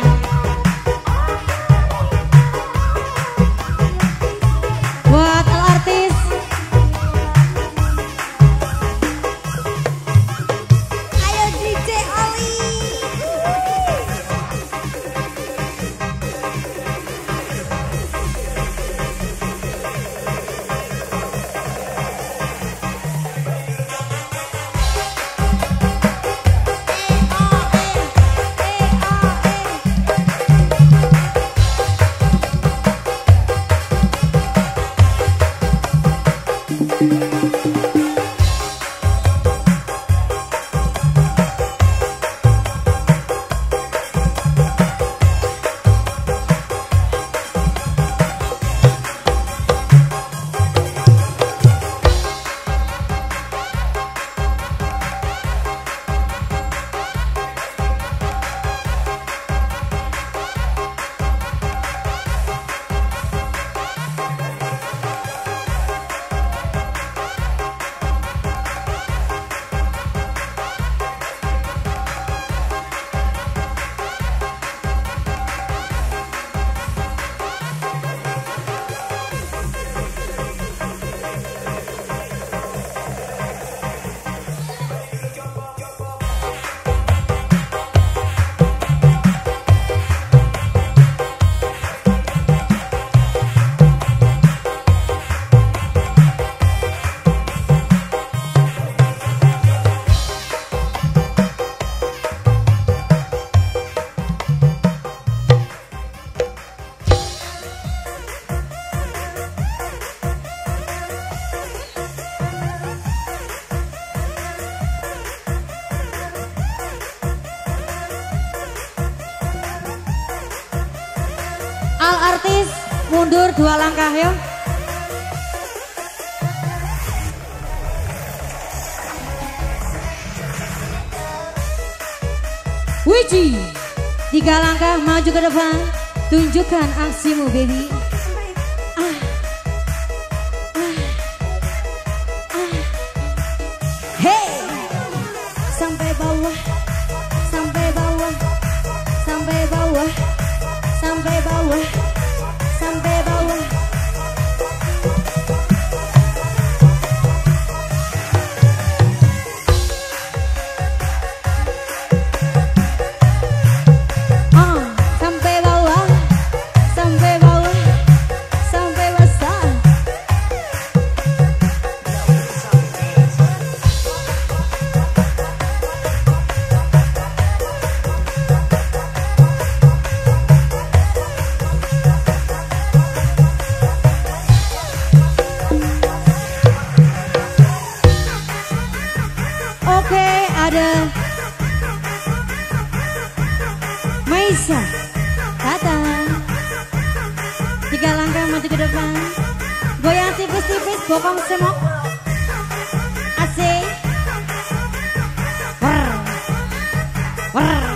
Buat artis. Ayo DJ Oli. artis mundur 2 langkah ya. Wiji 3 langkah maju ke depan. Tunjukkan aksimu baby. Hey, sampai bawah, sampai bawah, sampai bawah, sampai bawah, sampai bawah. Sampai bawah, sampai bawah, sampai basah. Oke, ada Maisa datang. 3 langkah maju ke depan. Goyang tipis-tipis, bokong semok. Asik. Wer. Wer.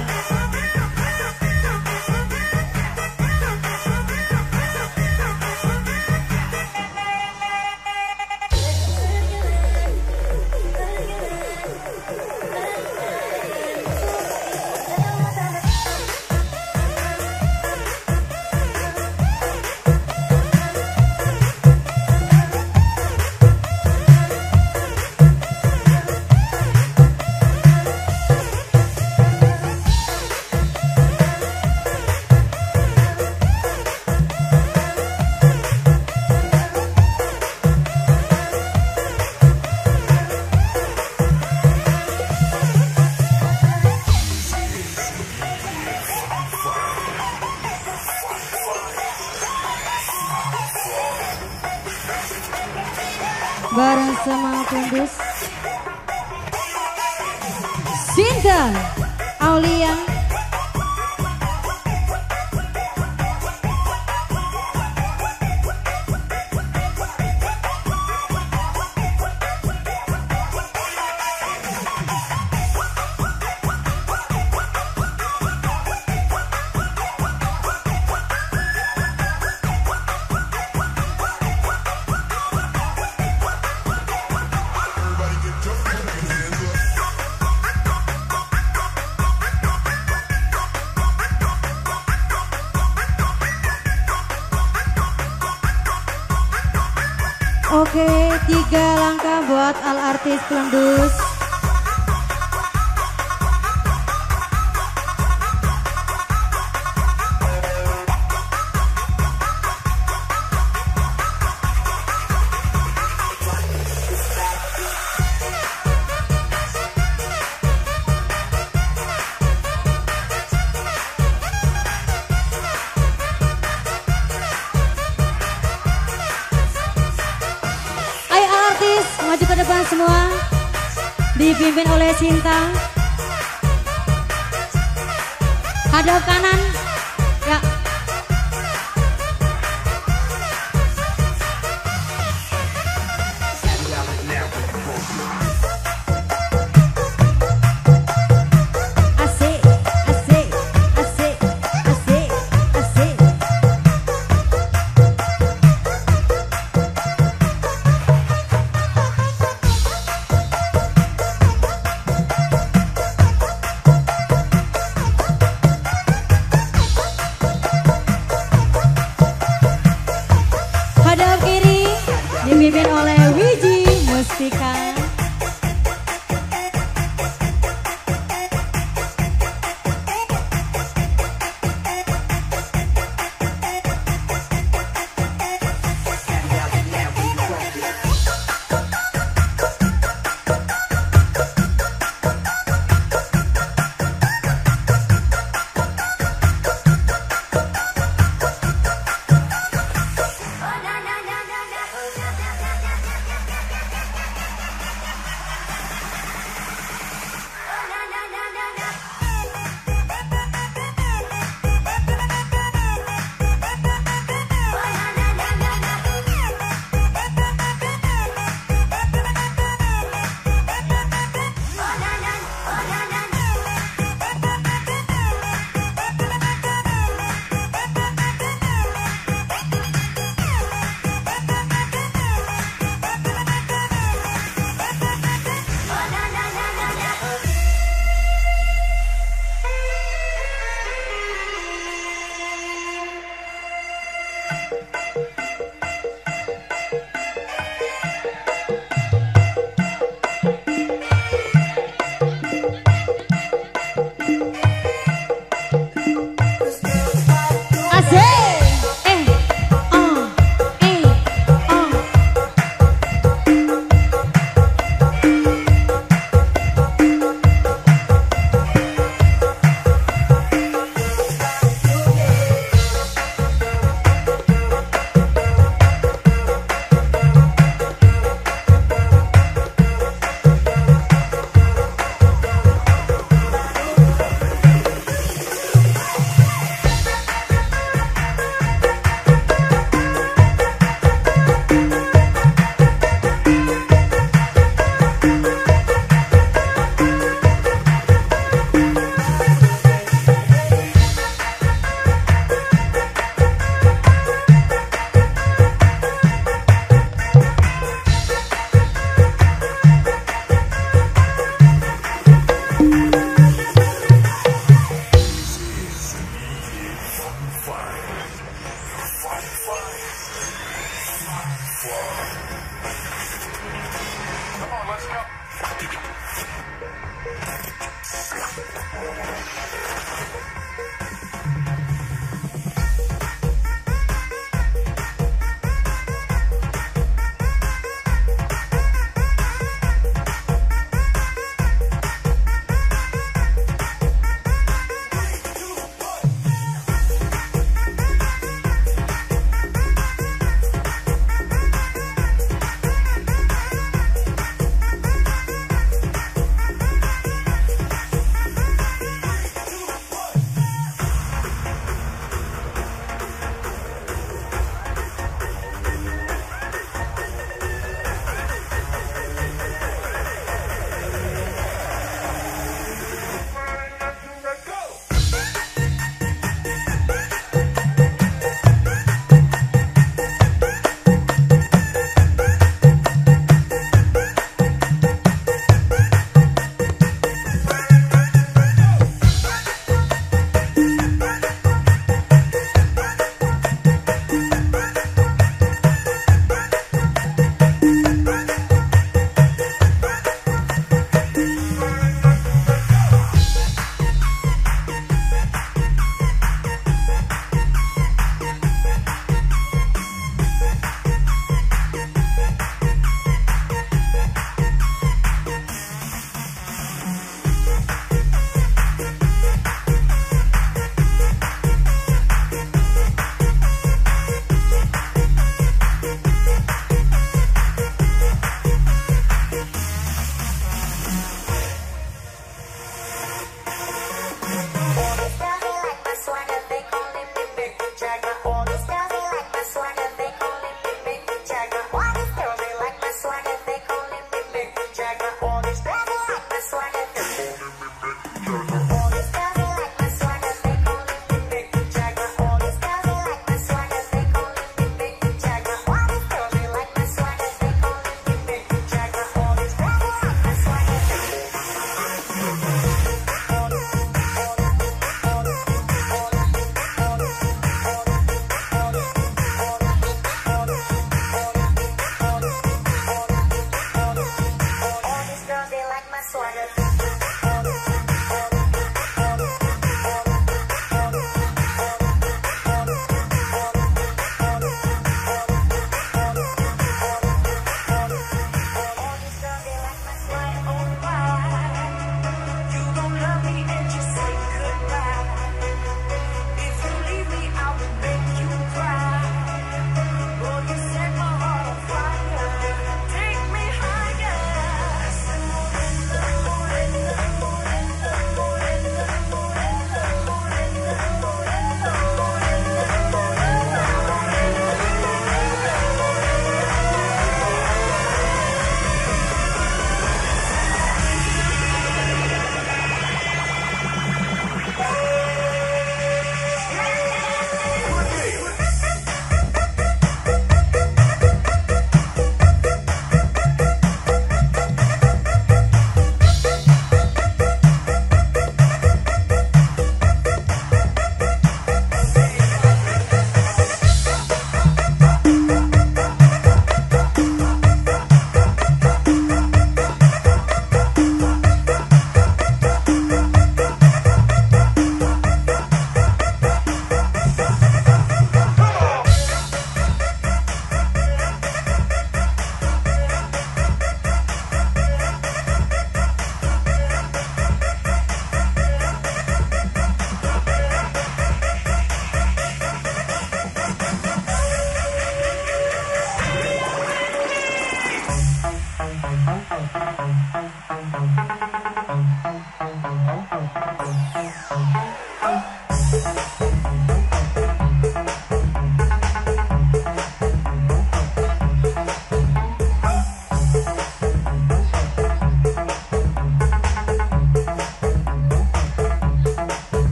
Bareng sama Kundus Sinta Aulia. Oke, 3 langkah buat al artis Kundus. Maju ke depan semua, dipimpin oleh Sinta. Hadap kanan, ya. Asik, asik, asik, asik, asik. Hadap kiri dipimpin oleh Wiji Mustika.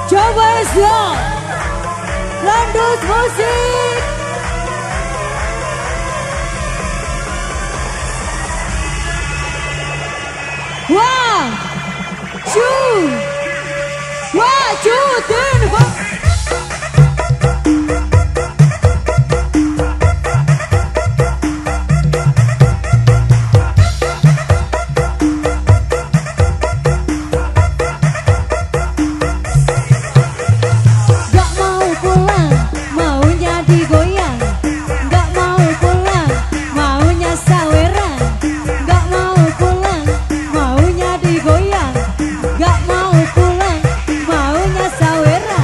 Coba ya, Landus Musik. One, two, three, four. Gak mau pulang, maunya saweran.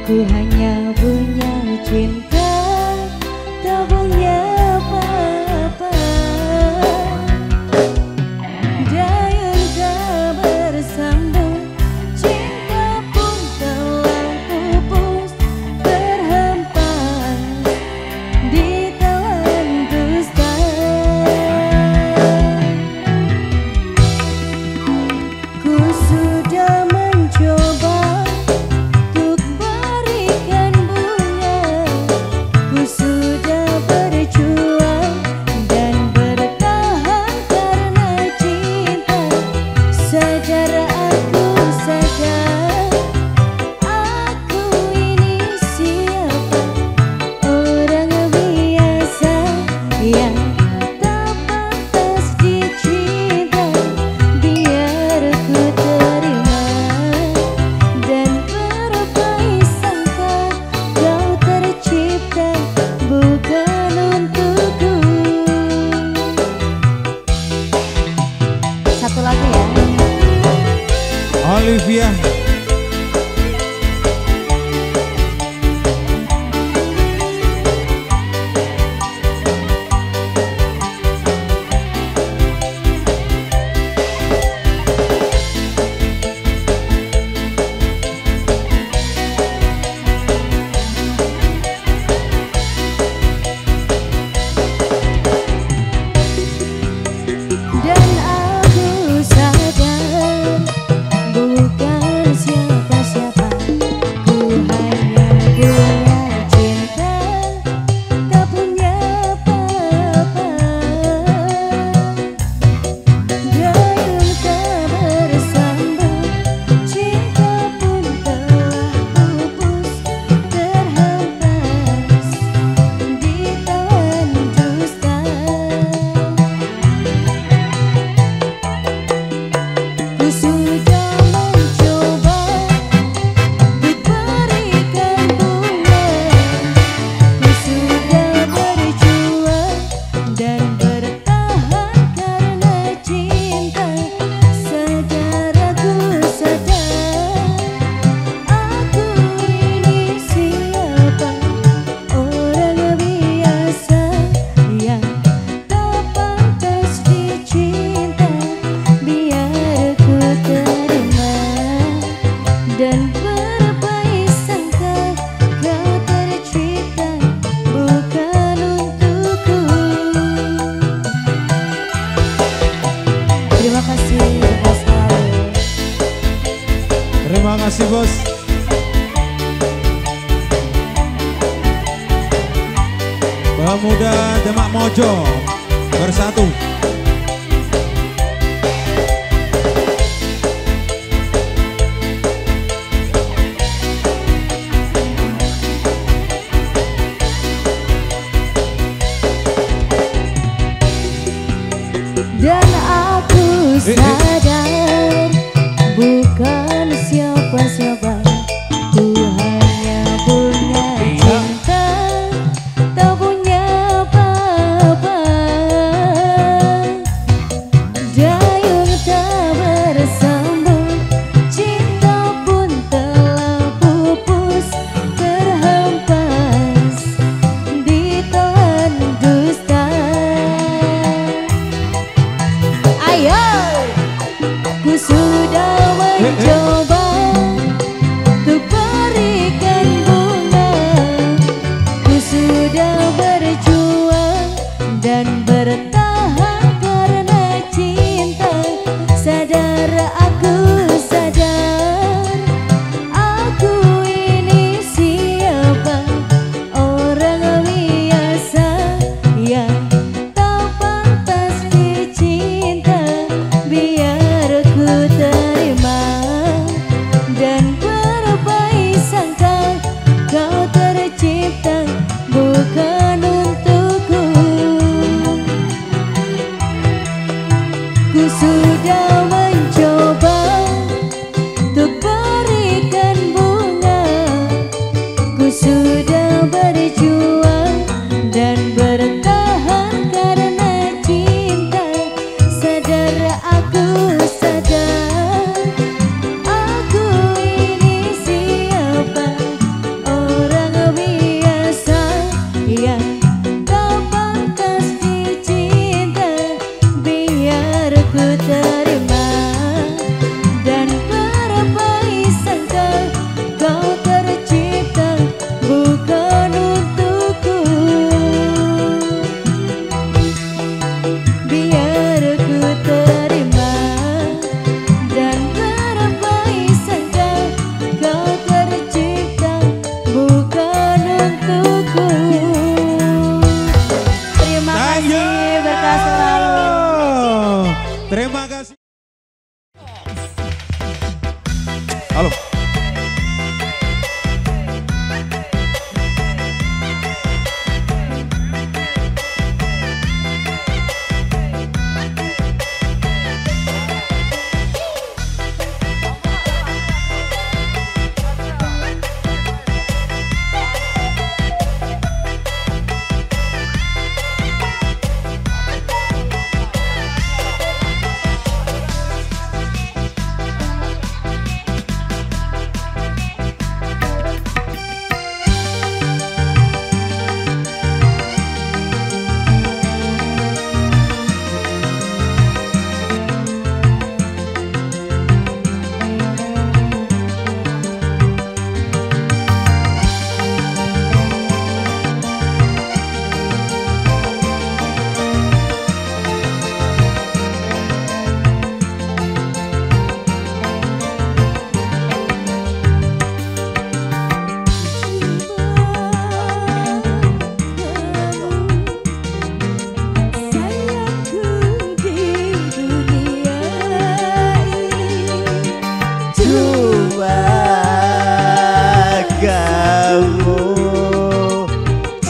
Ku hanya punya cinta, tak punya apa-apa. Dayung tak bersambung, cinta pun telah pupus, terhempas ditelan dusta. Ku sudah mencoba untuk berikan bunga, ku sudah berjuang dan bertahan karena cinta. Sadar aku sadar, aku ini siapa, orang biasa yang tak pantas dicinta. Biar ku terima dan berbaik sangka, kau tercipta bukan untukku. Satu lagu ya. Olivia. Dan aku sadar bukan siapa-siapa, ku hanya punya cinta, tak punya apa-apa. Dayung tak bersambung, cinta pun telah pupus, terhempas ditelan dusta. Ku sudah mencoba untuk berikan bunga, ku sudah berjuang dan bertahan karena cinta. Sadar aku sadar, aku ini siapa, orang biasa yang tak pantas dicinta. Biar ku terima dan berbaik sangka, kau tercipta bukan untukku. Terima kasih atas selalu. Terima kasih bos. Pemuda Demak Mojo bersatu. Dan aku sadar bukan siapa-siapa, ku hanya punya cinta, tak punya apa-apa. Dayung tak bersambung, cinta pun telah pupus, terhempas ditelan dusta. Ayo, ku sudah mencoba untuk berikan bunga, ku sudah berjuang dan bertahan karena cinta. Sadar aku sadar, aku ini siapa, orang biasa yang tak pantas dicinta. Biar ku terima dan berbaik sangka, kau tercipta bukan untukku.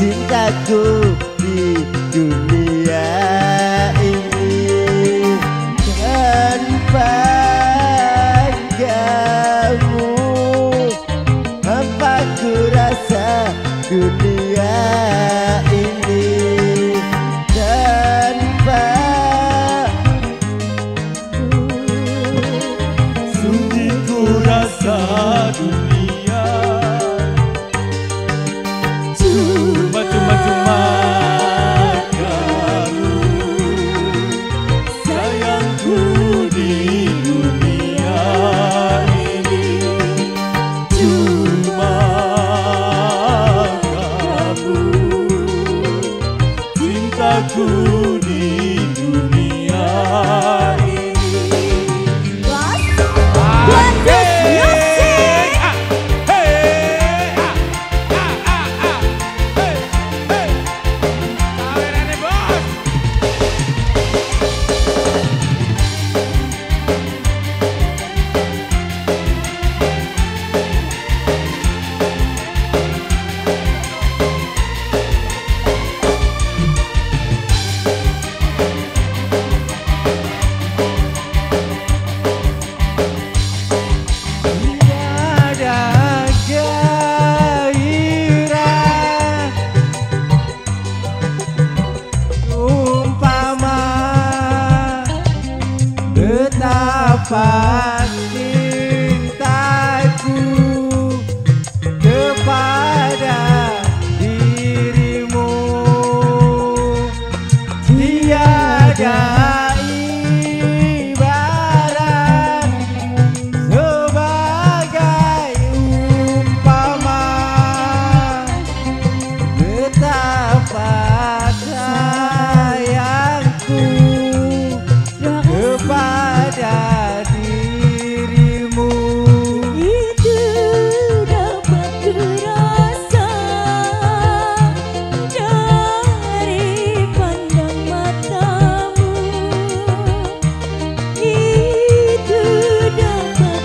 cintaku di dunia ini tanpa kamu. Apa ku rasa dunia ini tanpa sunyi ku rasa dunia cuma kamu sayangku di dunia ini cuma kamu cintaku di dunia ini. Betapa cintaku kepada dirimu, tiada ibarat sebagai umpama. Betapa sayangku kepada dirimu, Itu dapat kurasa dari pandang matamu. Itu dapat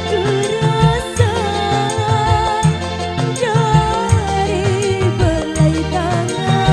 kurasa dari belai tanganmu.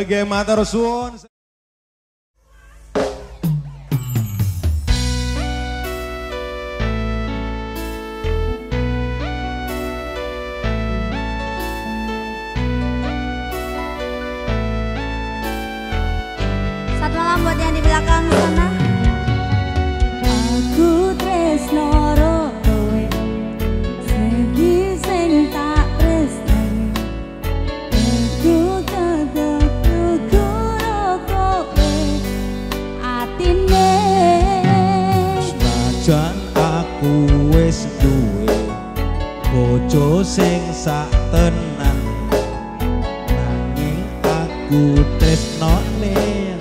Oke, matur suwun. Selamat malam buat yang di belakang sana. Aku tresno ro kowe, segi sing tak tresnani. Aku tetep karo kowe atine. Senajan aku wis duwe bojo sing sak tenan, nanging aku tresnone.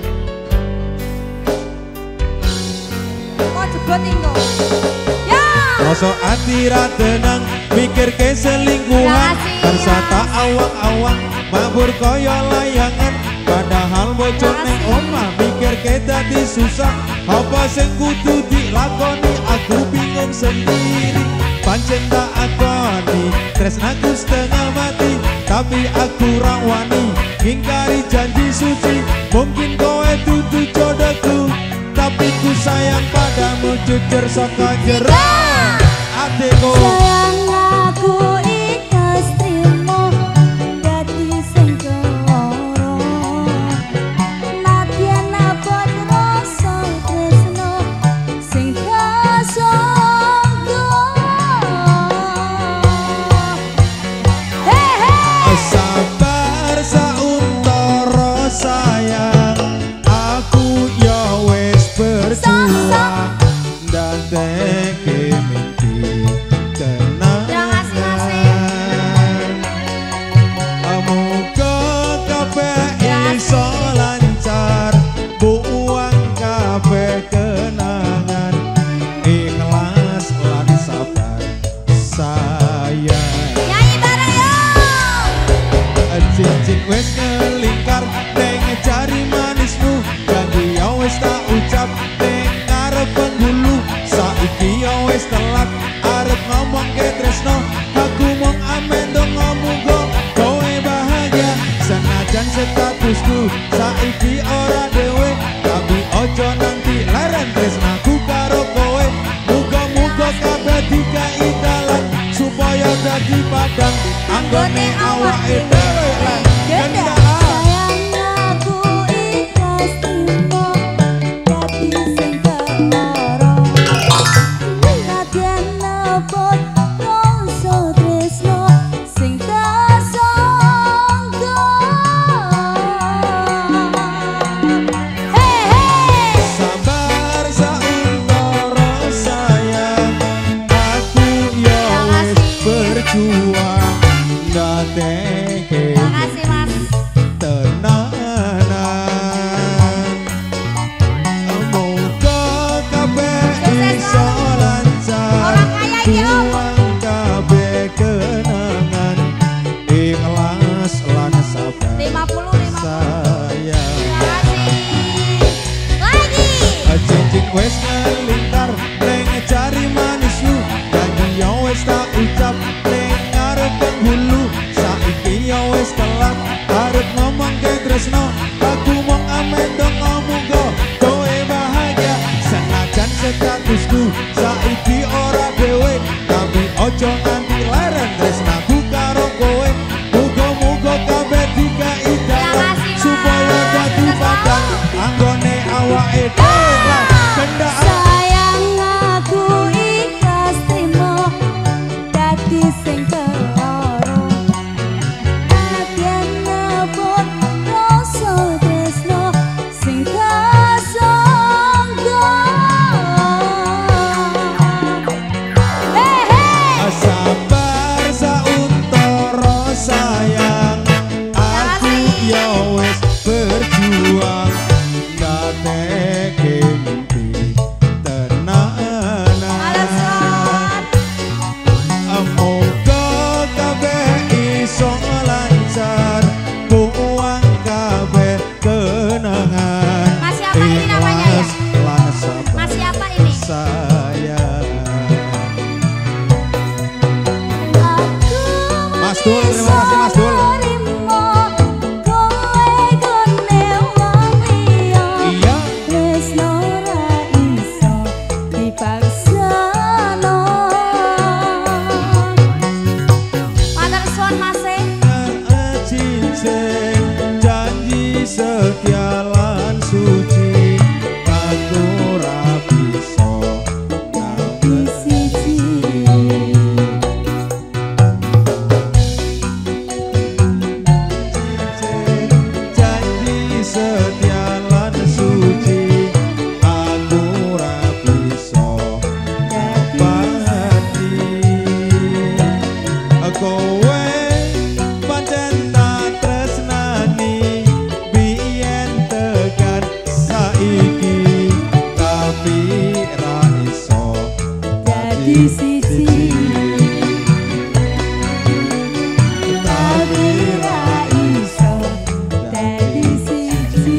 Rasa ati ra tenang mikir ke selingkuhan, tersata awang-awang mabur kaya layangan. Padahal bocor neng omah mikir ke dadi susah. Apa sing kudu dilakoni aku bingung sendiri. Pancen tak akoni tresnaku setengah mati, tapi aku ra wani ngingkari janji suci. Mungkin kowe dudu jodohku, tapi ku sayang padamu jujur saka jero atiku. Sayang aku ikhlas trimo dadi sing keloro. Nadyan abot rasa tresno sing kasangka. Sabar sauntara sayang, aku ya wis berjuang ndadekake mimpi kenangan. Muga kabeh iso lancar, buang kabeh kenangan. Ikhlas lan sabar sayang. Nyanyi bareng yuk. Cincin wis ngelingkar ning jari manismu, janji ya wis tak ucap ning arep penghulu. Saiki ya wis telat arep ngomong ke tresno, aku mung amen dong muga kowe bahagia. Senajan statusku saiki ora dhewe, tapi ojo nanti leren tresnaku karo kowe. Muga-muga kabeh dikai dalan supaya dadi padang anggone awake dhewe lan gendaan. Sayang aku ikhlas trimo dadi sing keloro. Nadyan abot rasa tresno sing kasangka. Sabar sauntara sayang, aku ya wis berjuang ndadekake Makasih Mas. tenanan. Muga kabeh iso lancar, Orang kaya iki, Om. buang kabeh kenangan. Ikhlas lan sabar 50. sayang. Makasih. Lagi. Cincin wis ngelingkar ning jari manismu, janji ya wis tak ucap ning arep penghulu. Saiki ya wis telat arep ngomong ke tresno, aku mung amen dong muga kowe bahagia. Senajan statusku saiki ora dhewe, tapi ojo nganti leren tresnaku karo kowe. Muga-muga kabeh dikai dalan supaya dadi padang anggone awake dhewe lan gendaan. Sayang aku ikhlas trimo dadi sing keloro. Nadyan abot rasa tresno sing kasangka. Sabar sauntara sayang, aku ya wis berjuang ndadekake mimpi tenanan. Muga kabeh iso lancar, buang kabeh kenangan. Mas siapa ini namanya ya? Ikhlas lan sabar Mas siapa ini? sayang. Aku Mas Dul, terima kasih Mas Dul. menerima kowe kon dadi siji. Tapi ra iso dadi siji.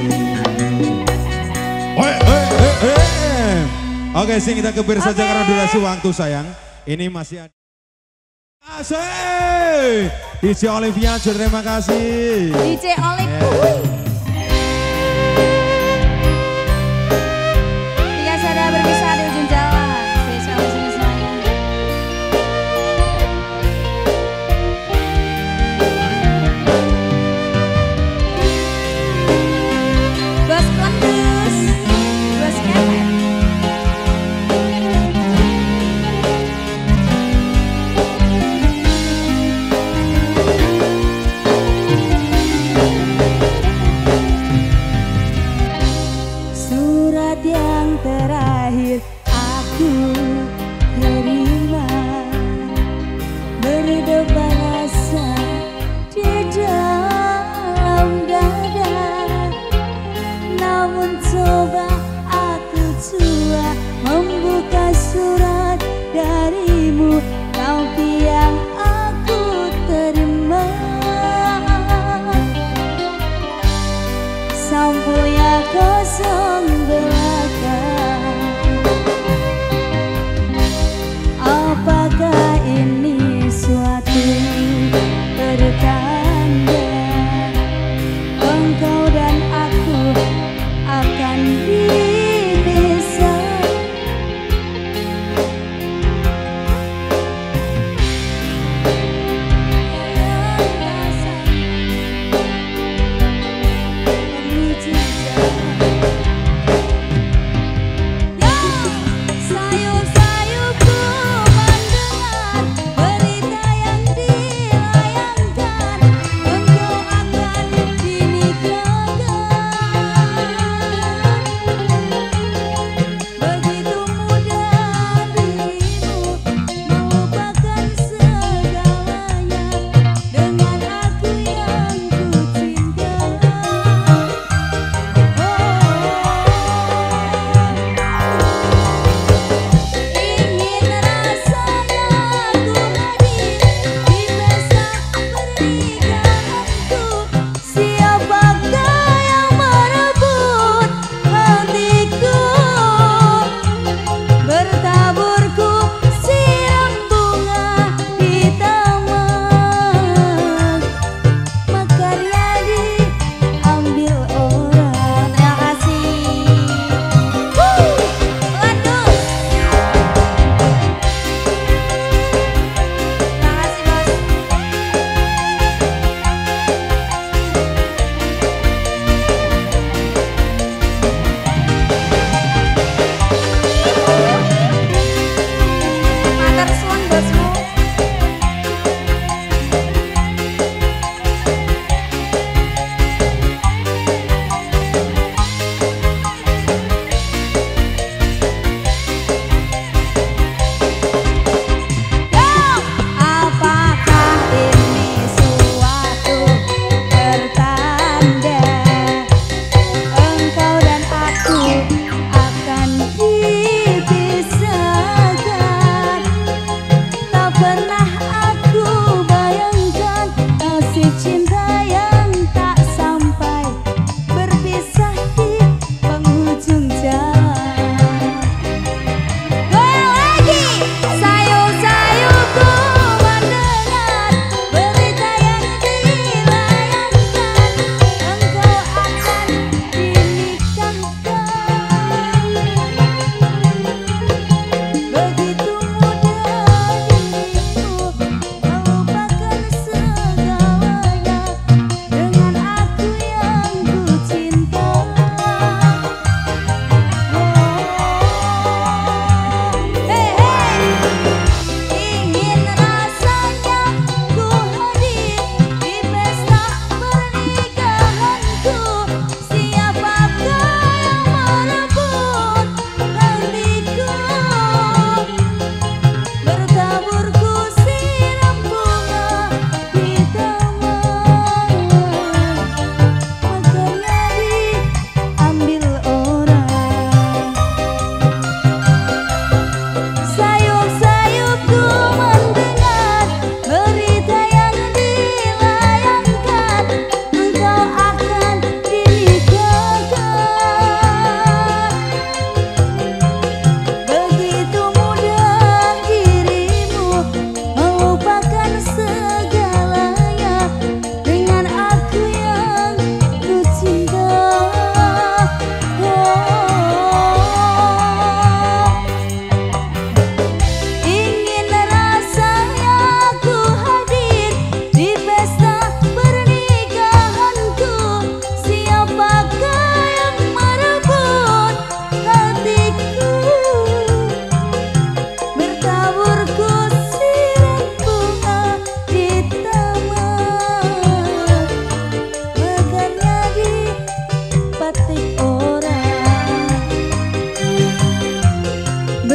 Oke, sing kita kebir saja karena durasi waktu sayang. Ini masih ada. Asik. DJ Olivia, terima kasih. DJ Olive. Jika sudah berpisah di ujung jalan, spesial di sini semuanya. Bos Kondus, Bos Kepet. Surat yang terakhir aku terima, berdebar rasa di dalam dada. Namun coba aku coba membuka surat darimu, tapi yang aku terima sampulnya kosong belaka. Apakah ini suatu pertanda engkau dan aku akan dipisah?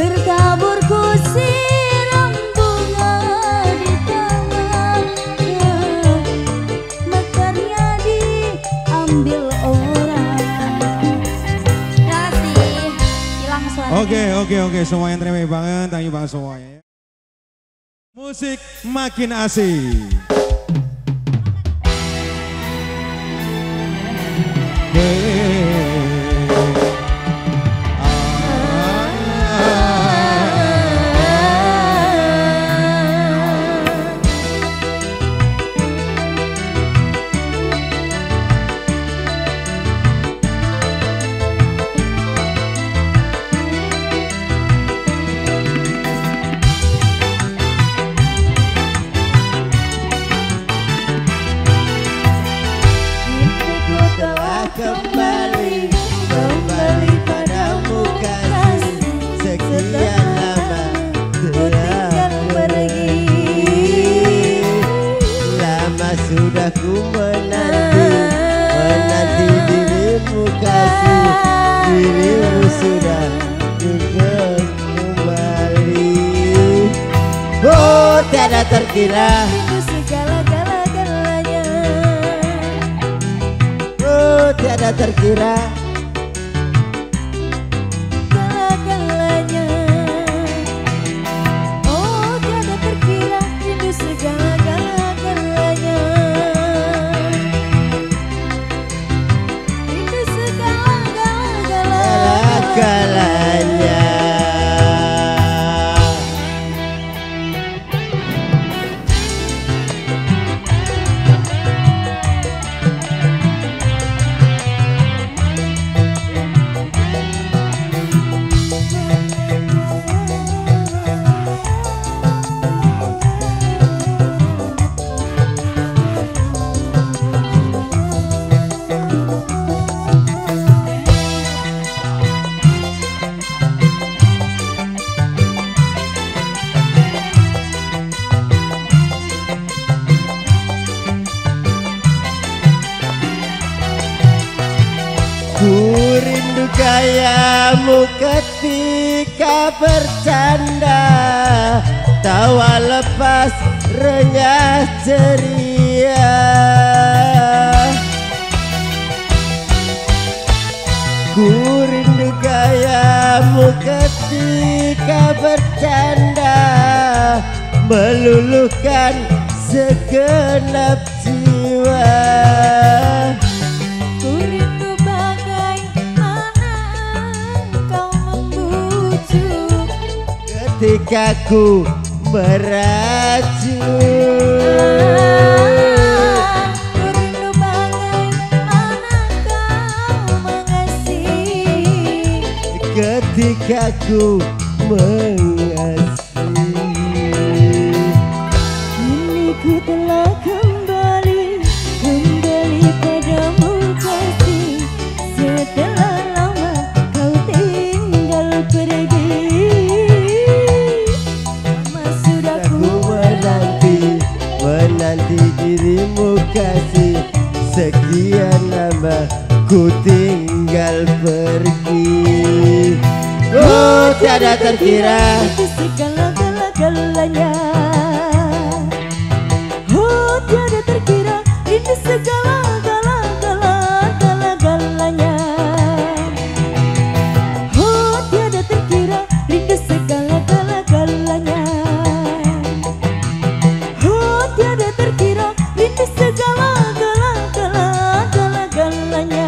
berkabur ku siram bunga di tangannya, mekarnya diambil orang. Kasih hilang suaranya. Oke, semuanya terima banget, thank you banget semuanya. Musik makin asik. Kembali padamu kasih, sekian lama telah pergi. Lama sudah ku menanti dirimu kasih, dirimu sudah juga kembali. Oh tiada terkira, Itu segala-galanya. oh tiada terkira. Segala-galanya. Oh tiada terkira, rindu segala-galanya. Rindu segala-galanya. Galanya. Ku rindu gayamu ketika bercanda, tawa lepas renyah ceria. Ku rindu gayamu ketika bercanda, meluluhkan segenap jiwa. Ku rindu bagaimana engkau membujuk, Ketika ku merajuk, ku rindu bagaimana engkau mengasihi. ketika ku mengasihi. Kini ku telah kembali padamu kasih, setelah lama kau tinggal pergi. Lama sudah Ku menanti dirimu kasih, sekian lama ku tinggal pergi. Oh tiada terkira, itu segala-galanya. Oh tiada terkira, itu segala-galanya. Oh tiada terkira, itu segala-galanya. Oh tiada terkira, itu segala-galanya.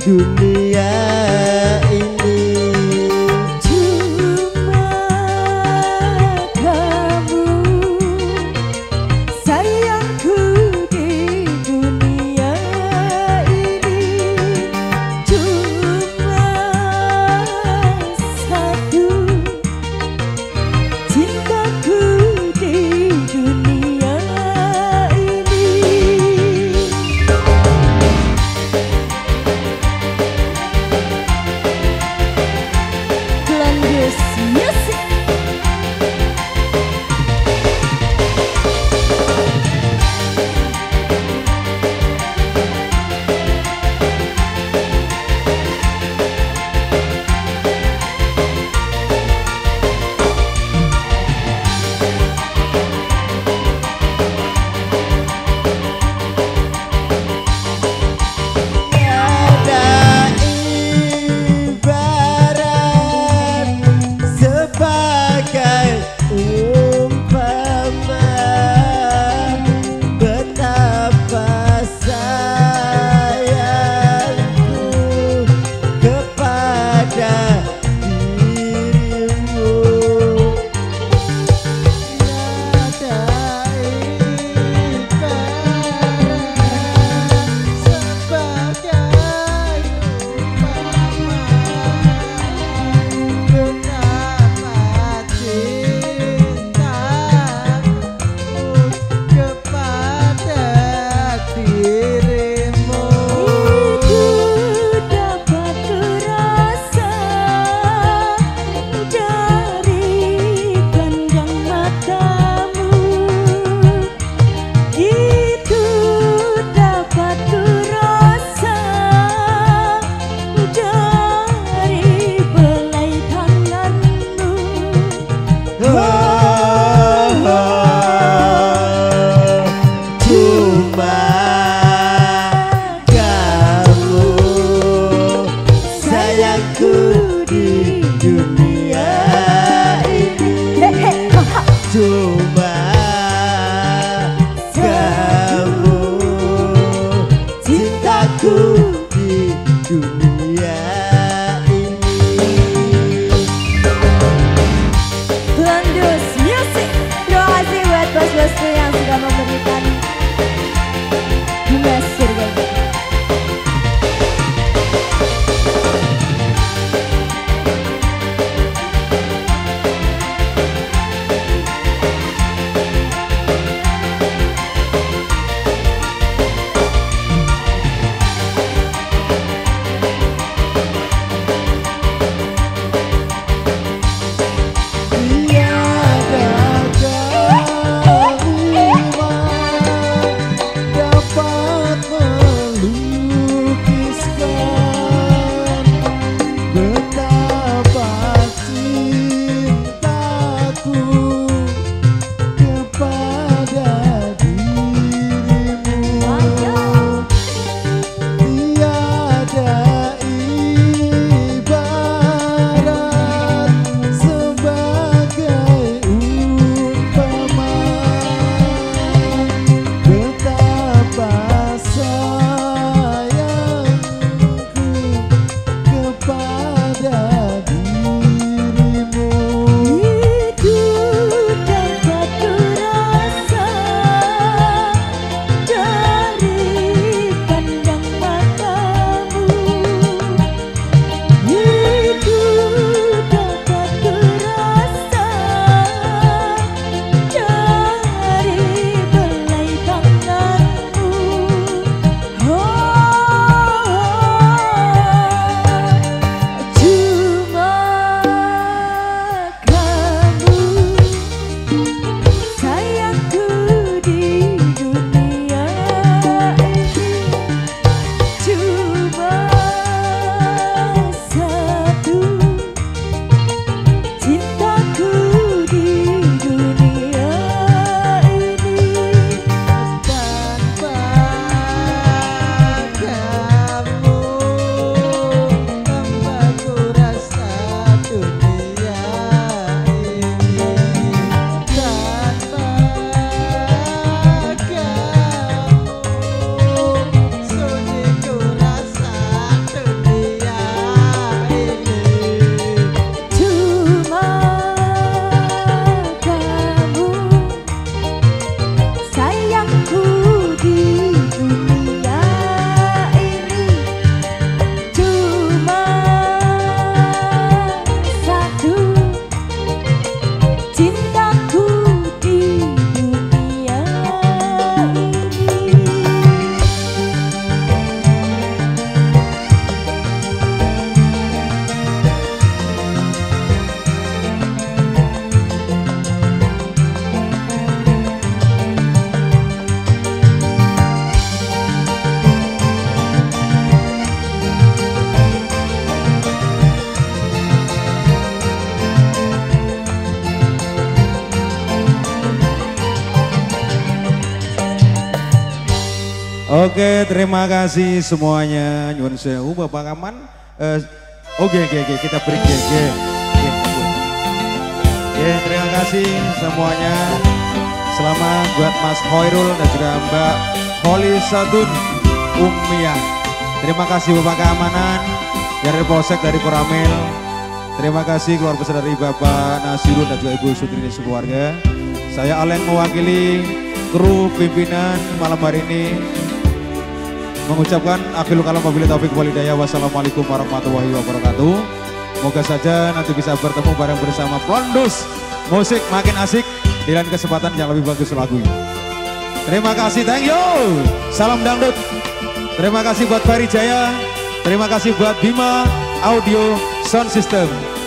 dunia ini. Cuma kamu sayangku di dunia ini. Cuma satu cintaku di dunia ini. Oke, terima kasih semuanya. Nyuwun sewu Bapak Kaman. Oke, kita break ya. Terima kasih semuanya. Selamat buat Mas Khairul dan juga Mbak Holly Satun Ummiyah. Terima kasih Bapak Keamanan dari Polsek, dari Koramil. Terima kasih keluarga besar dari Bapak Nasirun dan juga Ibu Sutrini sekeluarga. Saya Aleng mewakili kru pimpinan malam hari ini mengucapkan akhirul kalam wabillahi taufiq wal hidayah. Wassalamualaikum warahmatullahi wabarakatuh. Moga saja nanti bisa bertemu bareng bersama Pondus musik makin asik di lain kesempatan yang lebih bagus lagunya. Terima kasih, thank you. Salam dangdut. Terima kasih buat Ferry Jaya. Terima kasih buat Bima Audio Sound System.